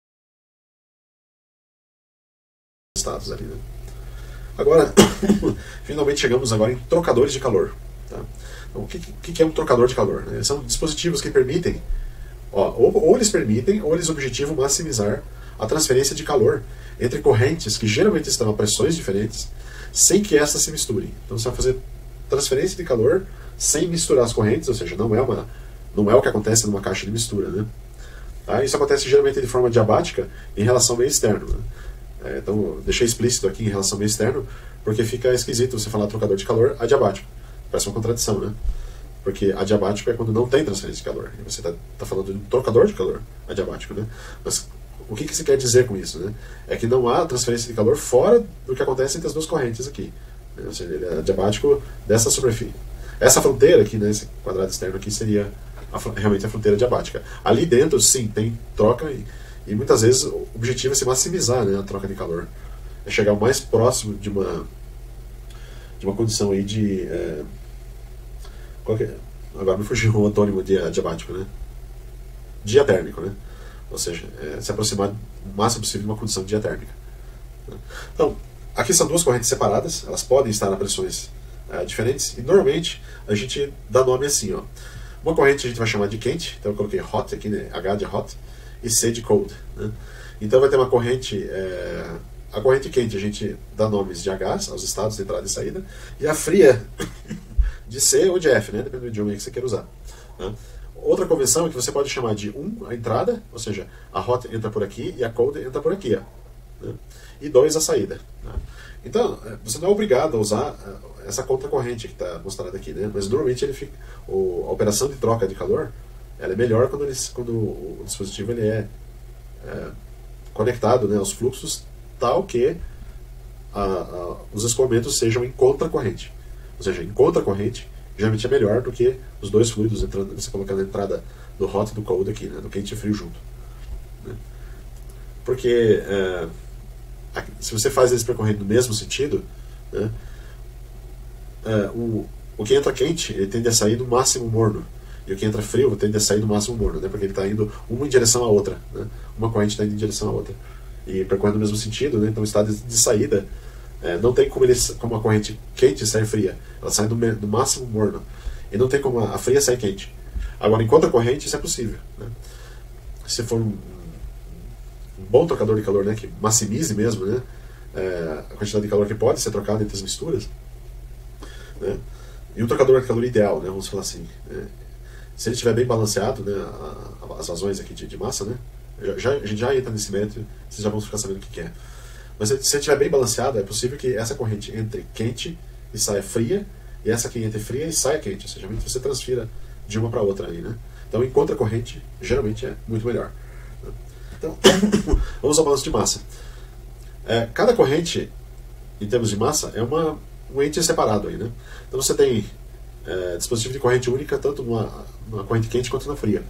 estados ali, né? Agora, finalmente chegamos agora em trocadores de calor. Tá? Então, o que, que é um trocador de calor? Né? São dispositivos que permitem, ó, ou, ou eles permitem, ou eles objetivam maximizar a transferência de calor entre correntes que geralmente estão a pressões diferentes, sem que essas se misturem. Então você vai fazer transferência de calor sem misturar as correntes, ou seja, não é, uma, não é o que acontece numa caixa de mistura. Né? Tá? Isso acontece geralmente de forma diabática em relação ao meio externo. Né? É, então eu deixei explícito aqui em relação ao meio externo, porque fica esquisito você falar trocador de calor adiabático. Parece uma contradição, né? Porque adiabático é quando não tem transferência de calor. E você está tá falando de um trocador de calor adiabático, né? Mas o que, que se quer dizer com isso? Né? É que não há transferência de calor fora do que acontece entre as duas correntes aqui. Né? Ou seja, ele é adiabático dessa superfície. Essa fronteira aqui, né, esse quadrado externo aqui, seria a, realmente a fronteira adiabática. Ali dentro, sim, tem troca e, e muitas vezes o objetivo é se maximizar, né, a troca de calor. É chegar o mais próximo de uma, de uma condição aí de... É, qual que é? Agora me fugiu o antônimo de adiabático, né? Diatérmico, né? Ou seja, é, se aproximar o máximo possível de uma condição diatérmica. Então, aqui são duas correntes separadas, elas podem estar a pressões uh, diferentes, e normalmente a gente dá nome assim, ó. Uma corrente a gente vai chamar de quente, então eu coloquei hot aqui, né? H de hot, e C de cold, né? Então vai ter uma corrente, é, a corrente quente a gente dá nomes de H aos estados de entrada e saída, e a fria de C ou de F, né? Dependendo do idioma que você quer usar, né? Outra convenção é que você pode chamar de um a entrada, ou seja, a hot entra por aqui e a cold entra por aqui, ó, né? E dois a saída, né? Então, você não é obrigado a usar essa contracorrente que está mostrada aqui, né? Mas normalmente ele fica, o, a operação de troca de calor ela é melhor quando, ele, quando o dispositivo ele é, é conectado, né, aos fluxos tal que a, a, os escoamentos sejam em contracorrente. Ou seja, em contracorrente geralmente é melhor do que os dois fluidos entrando, você colocando a entrada do hot e do cold aqui, né, do quente e frio junto, né? Porque é, se você faz eles percorrendo no mesmo sentido, né, é, o, o que entra quente ele tende a sair do máximo morno, e o que entra frio tende a sair do máximo morno, né, porque ele está indo uma em direção à outra, né, uma corrente está indo em direção à outra e percorrendo no mesmo sentido, né, então o estado de saída é, não tem como, ele, como a corrente quente sair fria, ela sai do, do máximo morno, e não tem como a, a fria sair quente. Agora, em contracorrente isso é possível, né? Se for um um bom trocador de calor, né, que maximize mesmo, né, é, a quantidade de calor que pode ser trocada entre as misturas, né, e um trocador de calor ideal, né, vamos falar assim, né, se ele estiver bem balanceado, né, a, a, as vazões aqui de, de massa, né, já, a gente já entra nesse método, vocês já vão ficar sabendo o que, que é. Mas se ele estiver bem balanceado, é possível que essa corrente entre quente e saia fria, e essa aqui entre fria e saia quente, ou seja, você transfira de uma para outra aí, né. Então, em contracorrente, geralmente é muito melhor. Então, vamos ao balanço de massa. É, cada corrente, em termos de massa, é uma, um ente separado aí, né? Então você tem é, dispositivo de corrente única tanto numa, numa corrente quente quanto na fria.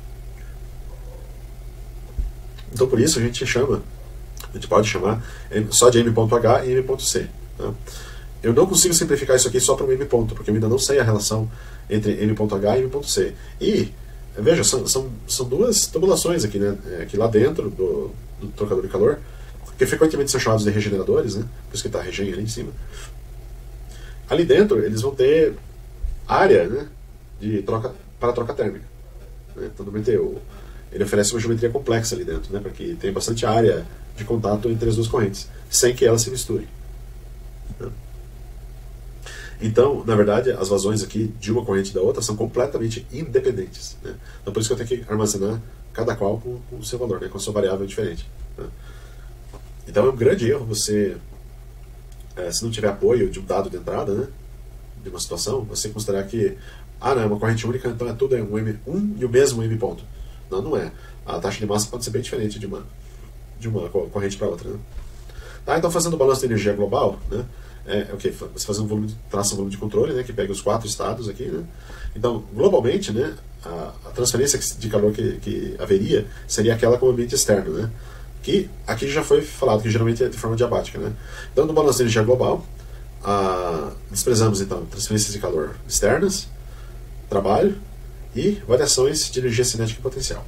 Então por isso a gente chama, a gente pode chamar só de M.H e M.C. Tá? Eu não consigo simplificar isso aqui só para um M ponto, porque eu ainda não sei a relação entre M.H e M.C. E veja, são, são, são duas tubulações aqui, né? Aqui lá dentro do, do trocador de calor, que frequentemente são chamados de regeneradores, né? Por isso que está a regen ali em cima. Ali dentro eles vão ter área, né, de troca, para troca térmica, né? Então ele oferece uma geometria complexa ali dentro, né? Porque tem bastante área de contato entre as duas correntes, sem que elas se misturem, né? Então, na verdade, as vazões aqui de uma corrente da outra são completamente independentes, né? Então, por isso que eu tenho que armazenar cada qual com, com o seu valor, né? Com a sua variável diferente, né? Então, é um grande erro você, é, se não tiver apoio de um dado de entrada, né, de uma situação, você considerar que, ah, não, é uma corrente única, então é tudo é um, M, um e o mesmo M ponto. Não, não é. A taxa de massa pode ser bem diferente de uma, de uma corrente para outra, né? Tá, então, fazendo o balanço de energia global, né, é, okay, você faz um volume, traça um volume de controle, né, que pega os quatro estados aqui, né? Então, globalmente, né, a, a transferência de calor que, que haveria seria aquela com o ambiente externo, né? Que aqui já foi falado que geralmente é de forma diabática, né? Então, no balanço de energia global, a, desprezamos então transferências de calor externas, trabalho e variações de energia cinética e potencial.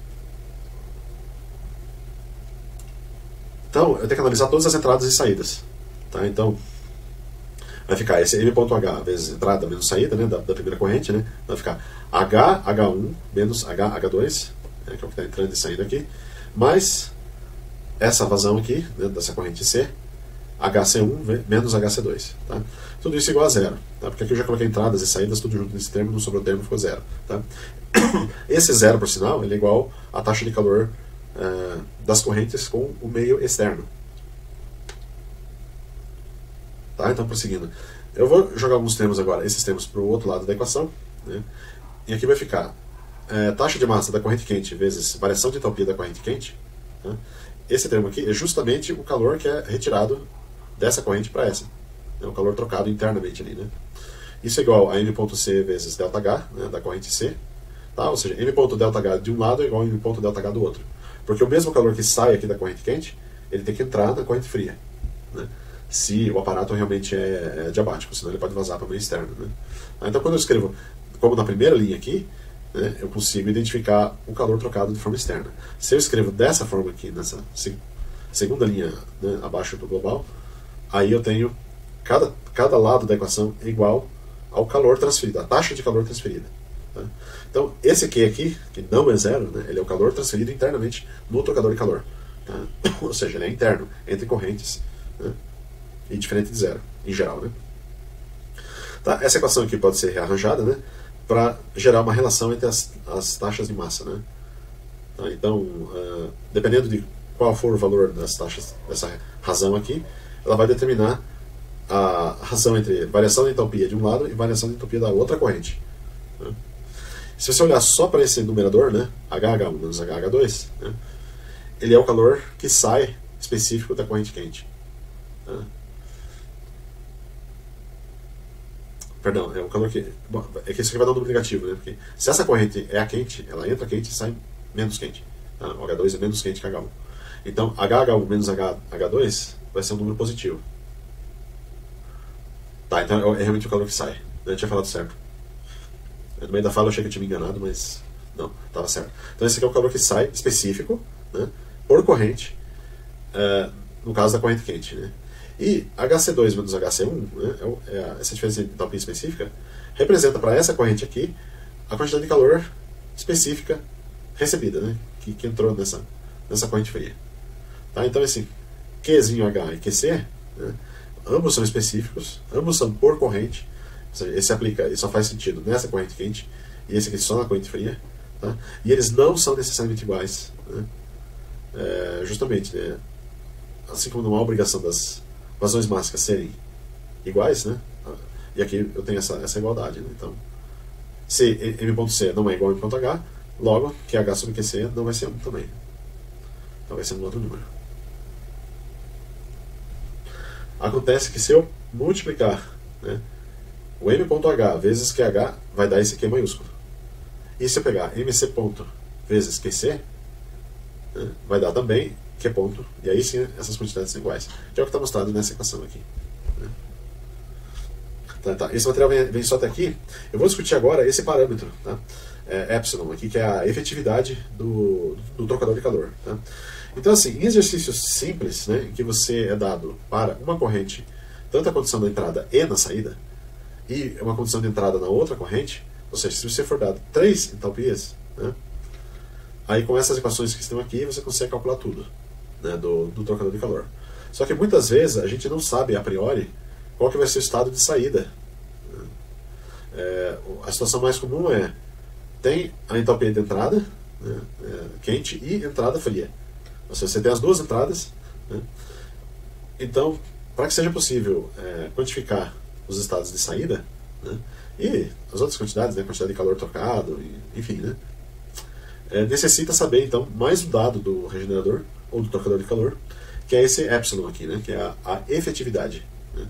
Então, eu tenho que analisar todas as entradas e saídas, tá? Então, vai ficar esse M.H vezes entrada menos saída, né, da, da primeira corrente, né? Vai ficar H, H um menos H, H dois, né, que é o que está entrando e saindo aqui, mais essa vazão aqui, né, dessa corrente C, H C um menos H C dois, tá? Tudo isso igual a zero, tá? Porque aqui eu já coloquei entradas e saídas tudo junto nesse termo, não sobrou termo, ficou zero, tá? Esse zero, por sinal, ele é igual à taxa de calor uh, das correntes com o meio externo. Tá? Então, prosseguindo. Eu vou jogar alguns termos agora, esses termos para o outro lado da equação, né? E aqui vai ficar é, taxa de massa da corrente quente vezes variação de entalpia da corrente quente, tá? Esse termo aqui é justamente o calor que é retirado dessa corrente para essa, é o calor trocado internamente ali, né? Isso é igual a M.C vezes ΔH, né, da corrente C, tá? Ou seja, M.ΔH de um lado é igual a M.ΔH do outro, porque o mesmo calor que sai aqui da corrente quente, ele tem que entrar na corrente fria, né? Se o aparato realmente é, é diabático, senão ele pode vazar para o meio externo, né? Então, quando eu escrevo, como na primeira linha aqui, né, eu consigo identificar o calor trocado de forma externa. Se eu escrevo dessa forma aqui, nessa segunda linha, né, abaixo do global, aí eu tenho cada, cada lado da equação é igual ao calor transferido, a taxa de calor transferida. Tá? Então, esse Q aqui, que não é zero, né, ele é o calor transferido internamente no trocador de calor. Tá? Ou seja, ele é interno, entre correntes, né, e diferente de zero, em geral. Né? Tá? Essa equação aqui pode ser rearranjada, né, para gerar uma relação entre as, as taxas de massa. Né? Tá? Então, uh, dependendo de qual for o valor das taxas dessa razão aqui, ela vai determinar a razão entre variação da entalpia de um lado e variação da entalpia da outra corrente. Né? Se você olhar só para esse numerador, né, H H um menos H H dois, né, ele é o calor que sai específico da corrente quente. Né? Perdão, é o calor que... Bom, é que isso aqui vai dar um número negativo, né? Porque se essa corrente é a quente, ela entra quente e sai menos quente. Tá? O H dois é menos quente que H um. Então, H H um menos H H dois vai ser um número positivo. Tá, então é realmente o calor que sai. Eu tinha falado certo. No meio da fala eu achei que eu tinha me enganado, mas não, estava certo. Então esse aqui é o calor que sai específico, né, por corrente, é, no caso da corrente quente. Né? E H C dois menos H C um, né, é, é, essa diferença de entalpia específica, representa para essa corrente aqui a quantidade de calor específica recebida, né, que, que entrou nessa, nessa corrente fria. Tá? Então esse Qzinho H e Q C, né, ambos são específicos, ambos são por corrente. Esse aplica, ele só faz sentido nessa corrente quente e esse aqui só na corrente fria. Tá? E eles não são necessariamente iguais. Né? É, justamente, né? Assim como não há obrigação das vazões mássicas serem iguais, né? E aqui eu tenho essa, essa igualdade. Né? Então, se M.C não é igual a M.H, logo que H sobre Q C não vai ser um também. Então vai ser um outro número. Acontece que se eu multiplicar, né, o M.H vezes Q H, vai dar esse Q maiúsculo. E se eu pegar M C ponto vezes Q C, né, vai dar também Q ponto, e aí sim essas quantidades são iguais. Que é o que está mostrado nessa equação aqui. Né. Tá, tá. Esse material vem, vem só até aqui. Eu vou discutir agora esse parâmetro, tá? É, epsilon, aqui, que é a efetividade do, do trocador de calor. Tá? Então, assim, em exercícios simples, né, em que você é dado para uma corrente, tanto a condição da entrada e na saída, e uma condição de entrada na outra corrente, ou seja, se você for dado três entalpias, né, aí com essas equações que estão aqui, você consegue calcular tudo, né, do, do trocador de calor. Só que muitas vezes a gente não sabe a priori qual que vai ser o estado de saída. Né. É, a situação mais comum é, tem a entalpia de entrada, né, é, quente, e entrada fria. Ou seja, você tem as duas entradas. Né? Então, para que seja possível é, quantificar os estados de saída, né, e as outras quantidades, né, quantidade de calor trocado, e, enfim, né, é, necessita saber então mais um dado do regenerador ou do trocador de calor, que é esse epsilon aqui, né, que é a, a efetividade. Né.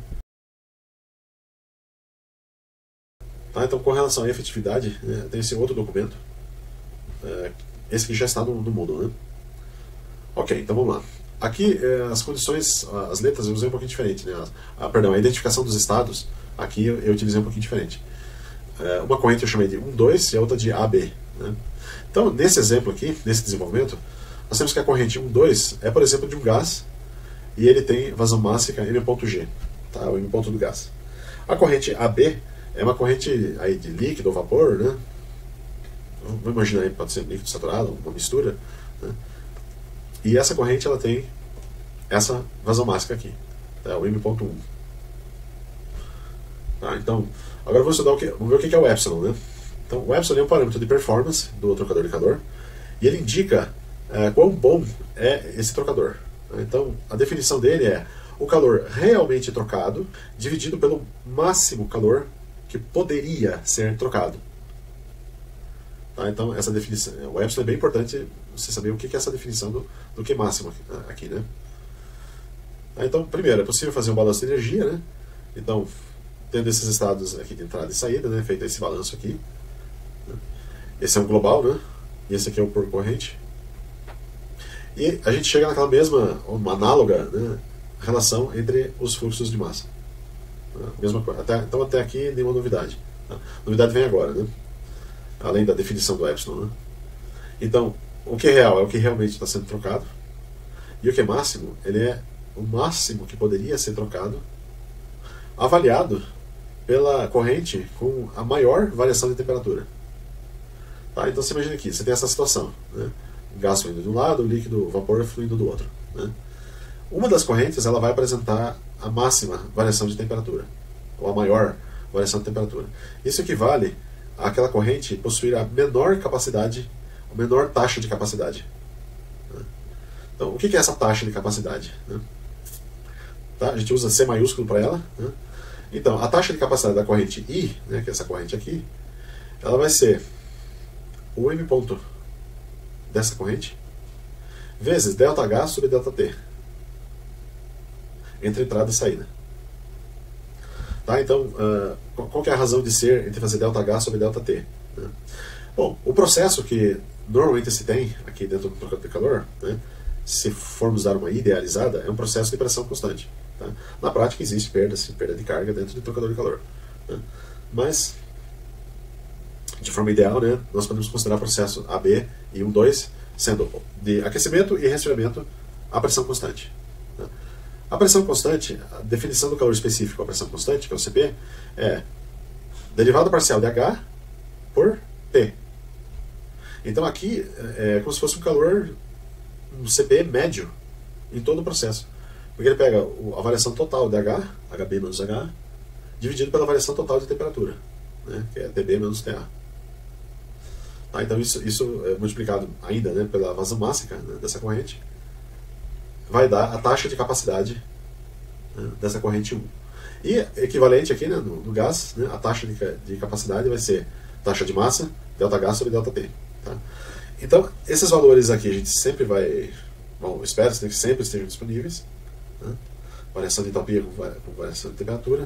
Tá, então, com relação à efetividade, né, tem esse outro documento, é, esse que já está no, no Moodle, né. Ok, então vamos lá. Aqui eh, as condições, as letras eu usei um pouquinho diferente, né? A, a, perdão, a identificação dos estados, aqui eu, eu utilizei um pouquinho diferente. Eh, uma corrente eu chamei de um, dois e a outra de A, B. Né? Então, nesse exemplo aqui, nesse desenvolvimento, nós temos que a corrente um, dois é, por exemplo, de um gás e ele tem vazão mássica M.G, tá? O M ponto do gás. A corrente A B é uma corrente aí de líquido ou vapor, né? Vamos imaginar aí, pode ser líquido saturado, uma mistura, né? E essa corrente ela tem essa vazão mássica aqui, tá? O M ponto um. Tá, então, agora vamos estudar o que, vamos ver o que é o epsilon, né? Então, o epsilon é um parâmetro de performance do trocador de calor e ele indica é, quão bom é esse trocador. Então, a definição dele é o calor realmente trocado dividido pelo máximo calor que poderia ser trocado. Tá, então, essa definição, o epsilon é bem importante você saber o que é essa definição do, do Q máximo aqui, aqui, né? Tá, então, primeiro, é possível fazer um balanço de energia, né? Então, tendo esses estados aqui de entrada e saída, né? Feito esse balanço aqui. Né? Esse é um global, né? E esse aqui é o por corrente. E a gente chega naquela mesma, uma análoga, né, relação entre os fluxos de massa. Tá? Mesma coisa. Até, então, até aqui, nenhuma novidade. Tá? A novidade vem agora, né? Além da definição do epsilon, né? Então, o que é real é o que realmente está sendo trocado, e o que é máximo, ele é o máximo que poderia ser trocado avaliado pela corrente com a maior variação de temperatura. Tá? Então você imagina aqui, você tem essa situação, né? O gás fluindo de um lado, o líquido, o vapor fluindo do outro, né? Uma das correntes ela vai apresentar a máxima variação de temperatura, ou a maior variação de temperatura. Isso equivale àquela corrente possuir a menor capacidade, a menor taxa de capacidade. Né? Então, o que é essa taxa de capacidade? Né? Tá? A gente usa C maiúsculo para ela. Né? Então, a taxa de capacidade da corrente I, né, que é essa corrente aqui, ela vai ser o M ponto dessa corrente vezes ΔH sobre ΔT, entre entrada e saída. Tá? Então, uh, qual que é a razão de ser entre fazer ΔH sobre ΔT? Né? Bom, o processo que normalmente se tem aqui dentro do trocador de calor, né, se formos dar uma idealizada, é um processo de pressão constante. Tá? Na prática existe perda, sim, perda de carga dentro do trocador de calor. Né? Mas, de forma ideal, né, nós podemos considerar o processo A B e um, dois sendo de aquecimento e resfriamento a pressão constante. Né? A pressão constante, a definição do calor específico, a pressão constante, que é o C P, é derivada parcial de H por T. Então aqui é como se fosse um calor, um C P médio em todo o processo. Porque ele pega a variação total de H, H B menos H, dividido pela variação total de temperatura, né, que é T B menos T A. Tá, então isso, isso é multiplicado ainda, né, pela vazão mássica, né, dessa corrente, vai dar a taxa de capacidade, né, dessa corrente um. E equivalente aqui, né, no, no gás, né, a taxa de, de capacidade vai ser taxa de massa, ΔH sobre ΔT. Tá? Então, esses valores aqui a gente sempre vai, bom, espero que sempre estejam disponíveis. Né? Variação de entalpia com, com variação de temperatura.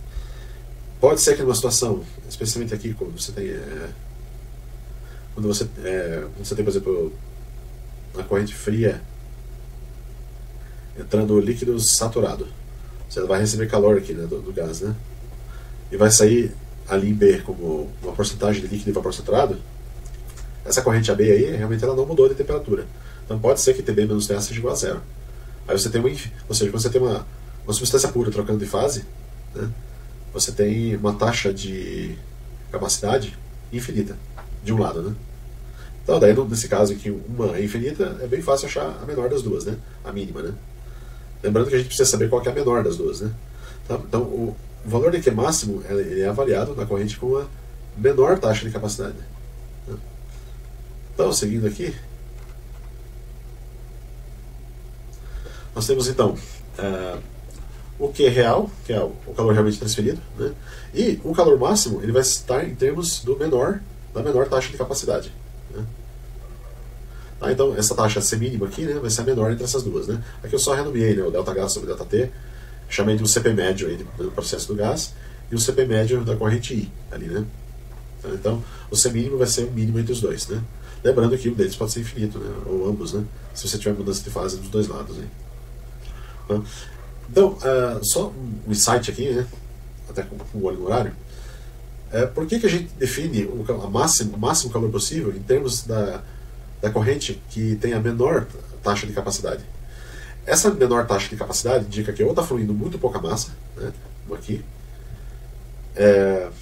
Pode ser que numa situação, especialmente aqui, quando você tem, é, quando você, é, quando você tem, por exemplo, uma corrente fria entrando líquido saturado, você vai receber calor aqui, né, do, do gás, né? E vai sair ali em B como uma porcentagem de líquido e vapor saturado. Essa corrente A B aí, realmente ela não mudou de temperatura. Então pode ser que T B menos T A seja igual a zero. Aí você tem uma, ou seja, quando você tem uma, uma substância pura trocando de fase, né, você tem uma taxa de capacidade infinita, de um lado, né? Então daí nesse caso em que uma é infinita, é bem fácil achar a menor das duas, né? A mínima, né? Lembrando que a gente precisa saber qual que é a menor das duas, né? Então, então o, o valor de Q máximo ele é avaliado na corrente com a menor taxa de capacidade. Né? Então, seguindo aqui, nós temos então uh, o Q real, que é o calor realmente transferido, né? E o calor máximo ele vai estar em termos do menor, da menor taxa de capacidade. Né? Tá, então essa taxa C mínima aqui, né, vai ser a menor entre essas duas. Né? Aqui eu só renomeei, né, o ΔH sobre ΔT, chamei de um C P médio aí do processo do gás e o C P médio da corrente I ali, né? Então o C mínimo vai ser o mínimo entre os dois, né? Lembrando que um deles pode ser infinito, né? Ou ambos, né? Se você tiver mudança de fase dos dois lados. Aí. Então, uh, só um insight aqui, né? Até com, com o olho no horário. É, por que, que a gente define o, a máximo, o máximo calor possível em termos da, da corrente que tem a menor taxa de capacidade? Essa menor taxa de capacidade indica que ou está fluindo muito pouca massa, né, como aqui, é,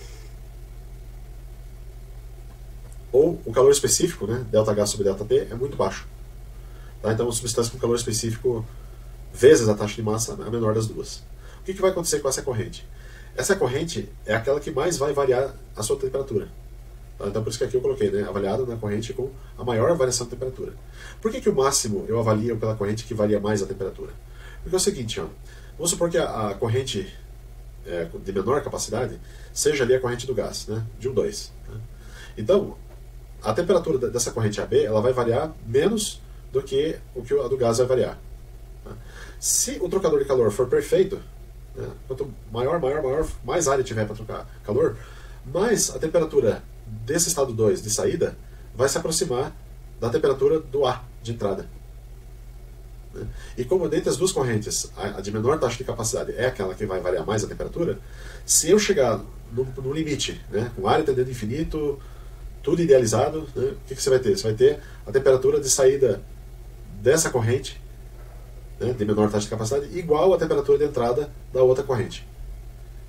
ou o calor específico, né, ΔH sobre ΔT, é muito baixo. Tá? Então, uma substância com calor específico vezes a taxa de massa é a menor das duas. O que, que vai acontecer com essa corrente? Essa corrente é aquela que mais vai variar a sua temperatura. Tá? Então, por isso que aqui eu coloquei, né, avaliado na corrente com a maior variação de temperatura. Por que, que o máximo eu avalio pela corrente que varia mais a temperatura? Porque é o seguinte, ó, vamos supor que a, a corrente é, de menor capacidade seja ali a corrente do gás, né, de um, dois. Né? Então, a temperatura dessa corrente A B ela vai variar menos do que o que a do gás vai variar. Tá? Se o trocador de calor for perfeito, né, quanto maior, maior, maior, mais área tiver para trocar calor, mais a temperatura desse estado dois de saída vai se aproximar da temperatura do A de entrada. Né? E como dentre as duas correntes, a, a de menor taxa de capacidade é aquela que vai variar mais a temperatura, se eu chegar no, no limite, né, com área tendendo infinito, tudo idealizado, né, o que, que você vai ter? Você vai ter a temperatura de saída dessa corrente, né, de menor taxa de capacidade, igual à temperatura de entrada da outra corrente.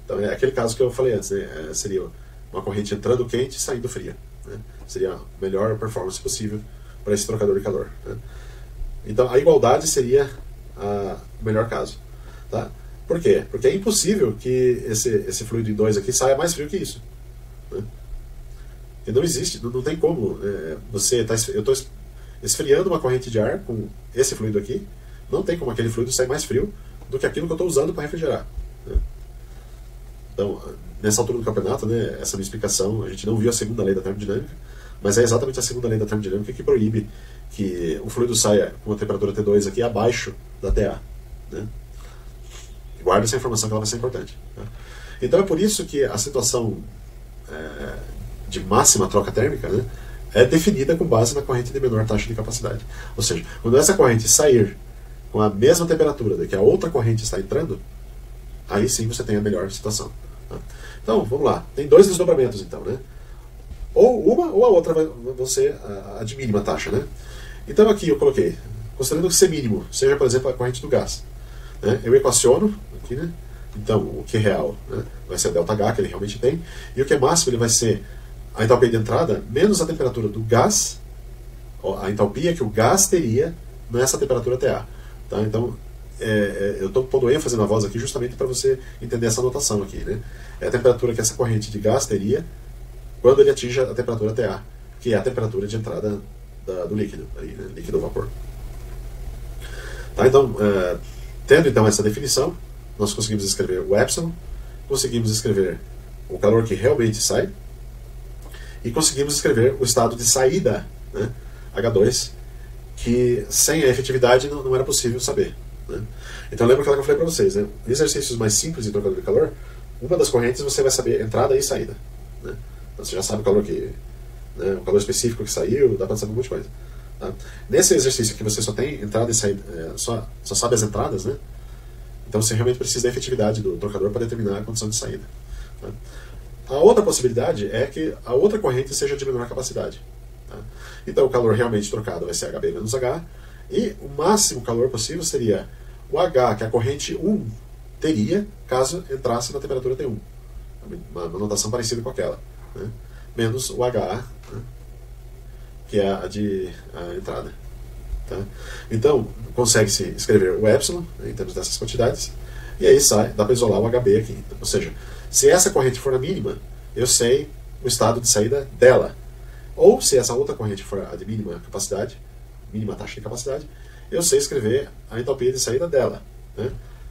Então é aquele caso que eu falei antes, né? É, seria uma corrente entrando quente e saindo fria, né? Seria a melhor performance possível para esse trocador de calor, né? Então a igualdade seria a, o melhor caso, tá? Por quê? Porque é impossível que esse, esse fluido em dois aqui saia mais frio que isso, né? E não existe, não, não tem como. É, você tá, eu estou esfriando uma corrente de ar com esse fluido aqui, não tem como aquele fluido sair mais frio do que aquilo que eu estou usando para refrigerar, né? Então, nessa altura do campeonato, né, essa minha explicação, a gente não viu a segunda lei da termodinâmica, mas é exatamente a segunda lei da termodinâmica que proíbe que o fluido saia com a temperatura T dois aqui abaixo da T A, né? Guarda essa informação que ela vai ser importante, né? Então é por isso que a situação é, de máxima troca térmica, né, é definida com base na corrente de menor taxa de capacidade. Ou seja, quando essa corrente sair com a mesma temperatura do que a outra corrente está entrando, aí sim você tem a melhor situação, tá? Então, vamos lá. Tem dois desdobramentos, então, né? Ou uma ou a outra vai, vão ser a, a de mínima taxa, né? Então aqui eu coloquei, considerando que C mínimo seja, por exemplo, a corrente do gás, né? Eu equaciono aqui, né? Então, o Q real, né, vai ser ΔH, que ele realmente tem, e o Q máximo ele vai ser a entalpia de entrada menos a temperatura do gás, a entalpia que o gás teria nessa temperatura T A. Tá? Então, é, é, eu estou pondo ênfase na voz aqui justamente para você entender essa notação aqui, né? É a temperatura que essa corrente de gás teria quando ele atinge a temperatura T A, que é a temperatura de entrada da, do líquido, aí, né? Líquido ou vapor. Tá? Então, é, tendo então essa definição, nós conseguimos escrever o epsilon, conseguimos escrever o calor que realmente sai, e conseguimos escrever o estado de saída, né, H dois, que sem a efetividade não, não era possível saber, né? Então lembra aquilo que eu falei para vocês, né? Exercícios mais simples de trocador de calor, uma das correntes você vai saber entrada e saída, né? Então você já sabe o calor que, né, o calor específico que saiu, dá para saber um monte de coisa, tá? Nesse exercício que você só tem entrada e saída, é, só, só sabe as entradas, né? Então você realmente precisa da efetividade do trocador para determinar a condição de saída, tá? A outra possibilidade é que a outra corrente seja de menor capacidade, tá? Então o calor realmente trocado vai ser H B menos H, e o máximo calor possível seria o H que a corrente um teria caso entrasse na temperatura T um. Uma, uma notação parecida com aquela, né? Menos o H, né, que é a de a entrada. Tá? Então, consegue-se escrever o epsilon, né, em termos dessas quantidades, e aí sai, dá para isolar o H B aqui. Então, ou seja, se essa corrente for a mínima, eu sei o estado de saída dela. Ou se essa outra corrente for a de mínima capacidade, mínima taxa de capacidade, eu sei escrever a entalpia de saída dela, né?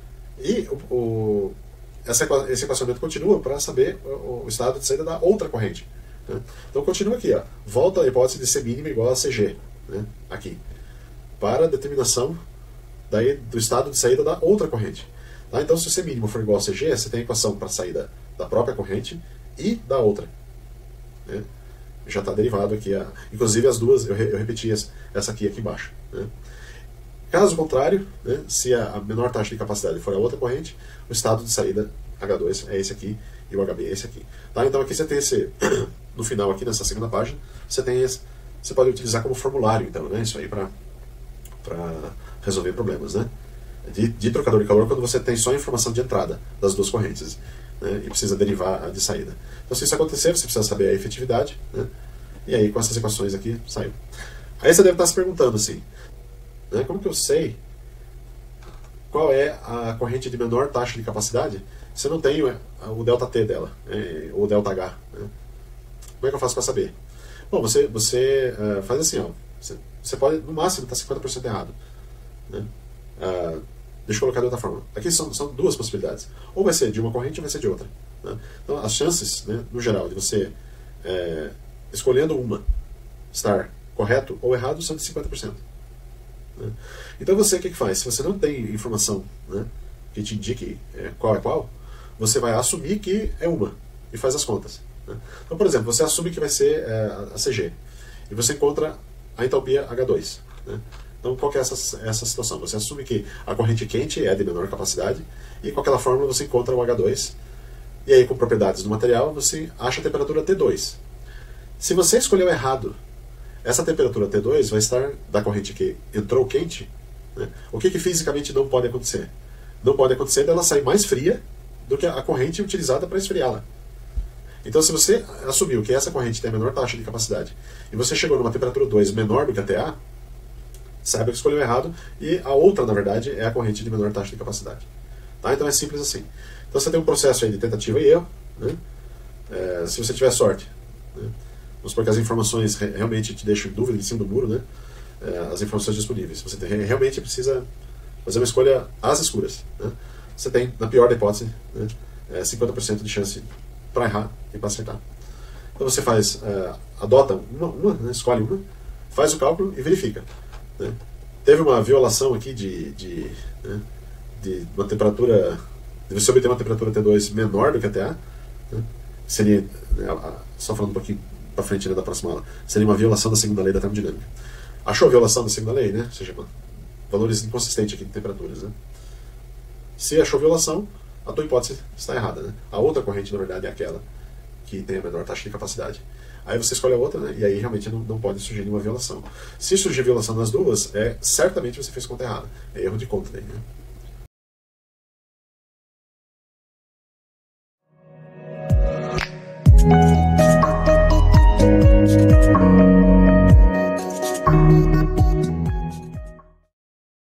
E o, o, essa, esse equacionamento continua para saber o, o estado de saída da outra corrente, né? Então continua aqui, ó, volta a hipótese de C mínima igual a C G, né, aqui, para a determinação daí, do estado de saída da outra corrente. Tá? Então, se o C mínimo for igual a C G, você tem a equação para a saída da própria corrente e da outra, né? Já está derivado aqui, a, inclusive as duas, eu, re, eu repeti essa, essa aqui, aqui embaixo, né? Caso contrário, né, se a, a menor taxa de capacidade for a outra corrente, o estado de saída H dois é esse aqui e o H B é esse aqui. Tá? Então aqui você tem esse, no final aqui nessa segunda página, você tem esse, você pode utilizar como formulário, então, né, isso aí para para resolver problemas, né, de, de trocador de calor quando você tem só a informação de entrada das duas correntes, né, e precisa derivar a de saída. Então, se isso acontecer, você precisa saber a efetividade, né, e aí com essas equações aqui saiu. Aí você deve estar se perguntando assim, né, como que eu sei qual é a corrente de menor taxa de capacidade se eu não tenho o ΔT dela, né, ou ΔH, né? Como é que eu faço para saber? Bom, você, você uh, faz assim, ó, você, você pode no máximo estar cinquenta por cento errado, né? Uh, deixa eu colocar de outra forma. Aqui são, são duas possibilidades, ou vai ser de uma corrente ou vai ser de outra, né? Então as chances, né, no geral, de você é, escolhendo uma estar correto ou errado são de cinquenta por cento. Né? Então você o que, que faz? Se você não tem informação, né, que te indique é, qual é qual, você vai assumir que é uma e faz as contas, né? Então, por exemplo, você assume que vai ser é, a C G e você encontra a entalpia H dois, né? Então qual que é essa, essa situação? Você assume que a corrente quente é de menor capacidade e com aquela fórmula você encontra o H dois, e aí com propriedades do material você acha a temperatura T dois. Se você escolheu errado, essa temperatura T dois vai estar da corrente que entrou quente, né? O que, que fisicamente não pode acontecer? Não pode acontecer dela sair mais fria do que a corrente utilizada para esfriá-la. Então, se você assumiu que essa corrente tem a menor taxa de capacidade e você chegou numa temperatura dois menor do que a T A, saiba que escolheu errado, e a outra, na verdade, é a corrente de menor taxa de capacidade. Tá? Então é simples assim. Então você tem um processo aí de tentativa e erro, né? É, se você tiver sorte, né? Vamos supor que as informações re realmente te deixam em dúvida em cima do muro, né? É, as informações disponíveis. Você tem, realmente precisa fazer uma escolha às escuras, né? Você tem, na pior da hipótese, né? É, cinquenta por cento de chance para errar e para acertar. Então você faz, é, adota uma, uma né? escolhe uma, faz o cálculo e verifica. Né? Teve uma violação aqui de, de, né? de uma temperatura, de você obter uma temperatura T dois menor do que a T A, né? Seria, né, só falando um pouquinho para frente, né, da próxima aula, seria uma violação da segunda lei da termodinâmica. Achou a violação da segunda lei, né? Ou seja, valores inconsistentes aqui de temperaturas, né? Se achou violação, a tua hipótese está errada, né? A outra corrente, na verdade, é aquela que tem a menor taxa de capacidade. Aí você escolhe a outra, né? E aí realmente não, não pode surgir nenhuma violação. Se surgir violação nas duas, é certamente você fez conta errada. É erro de conta daí, né?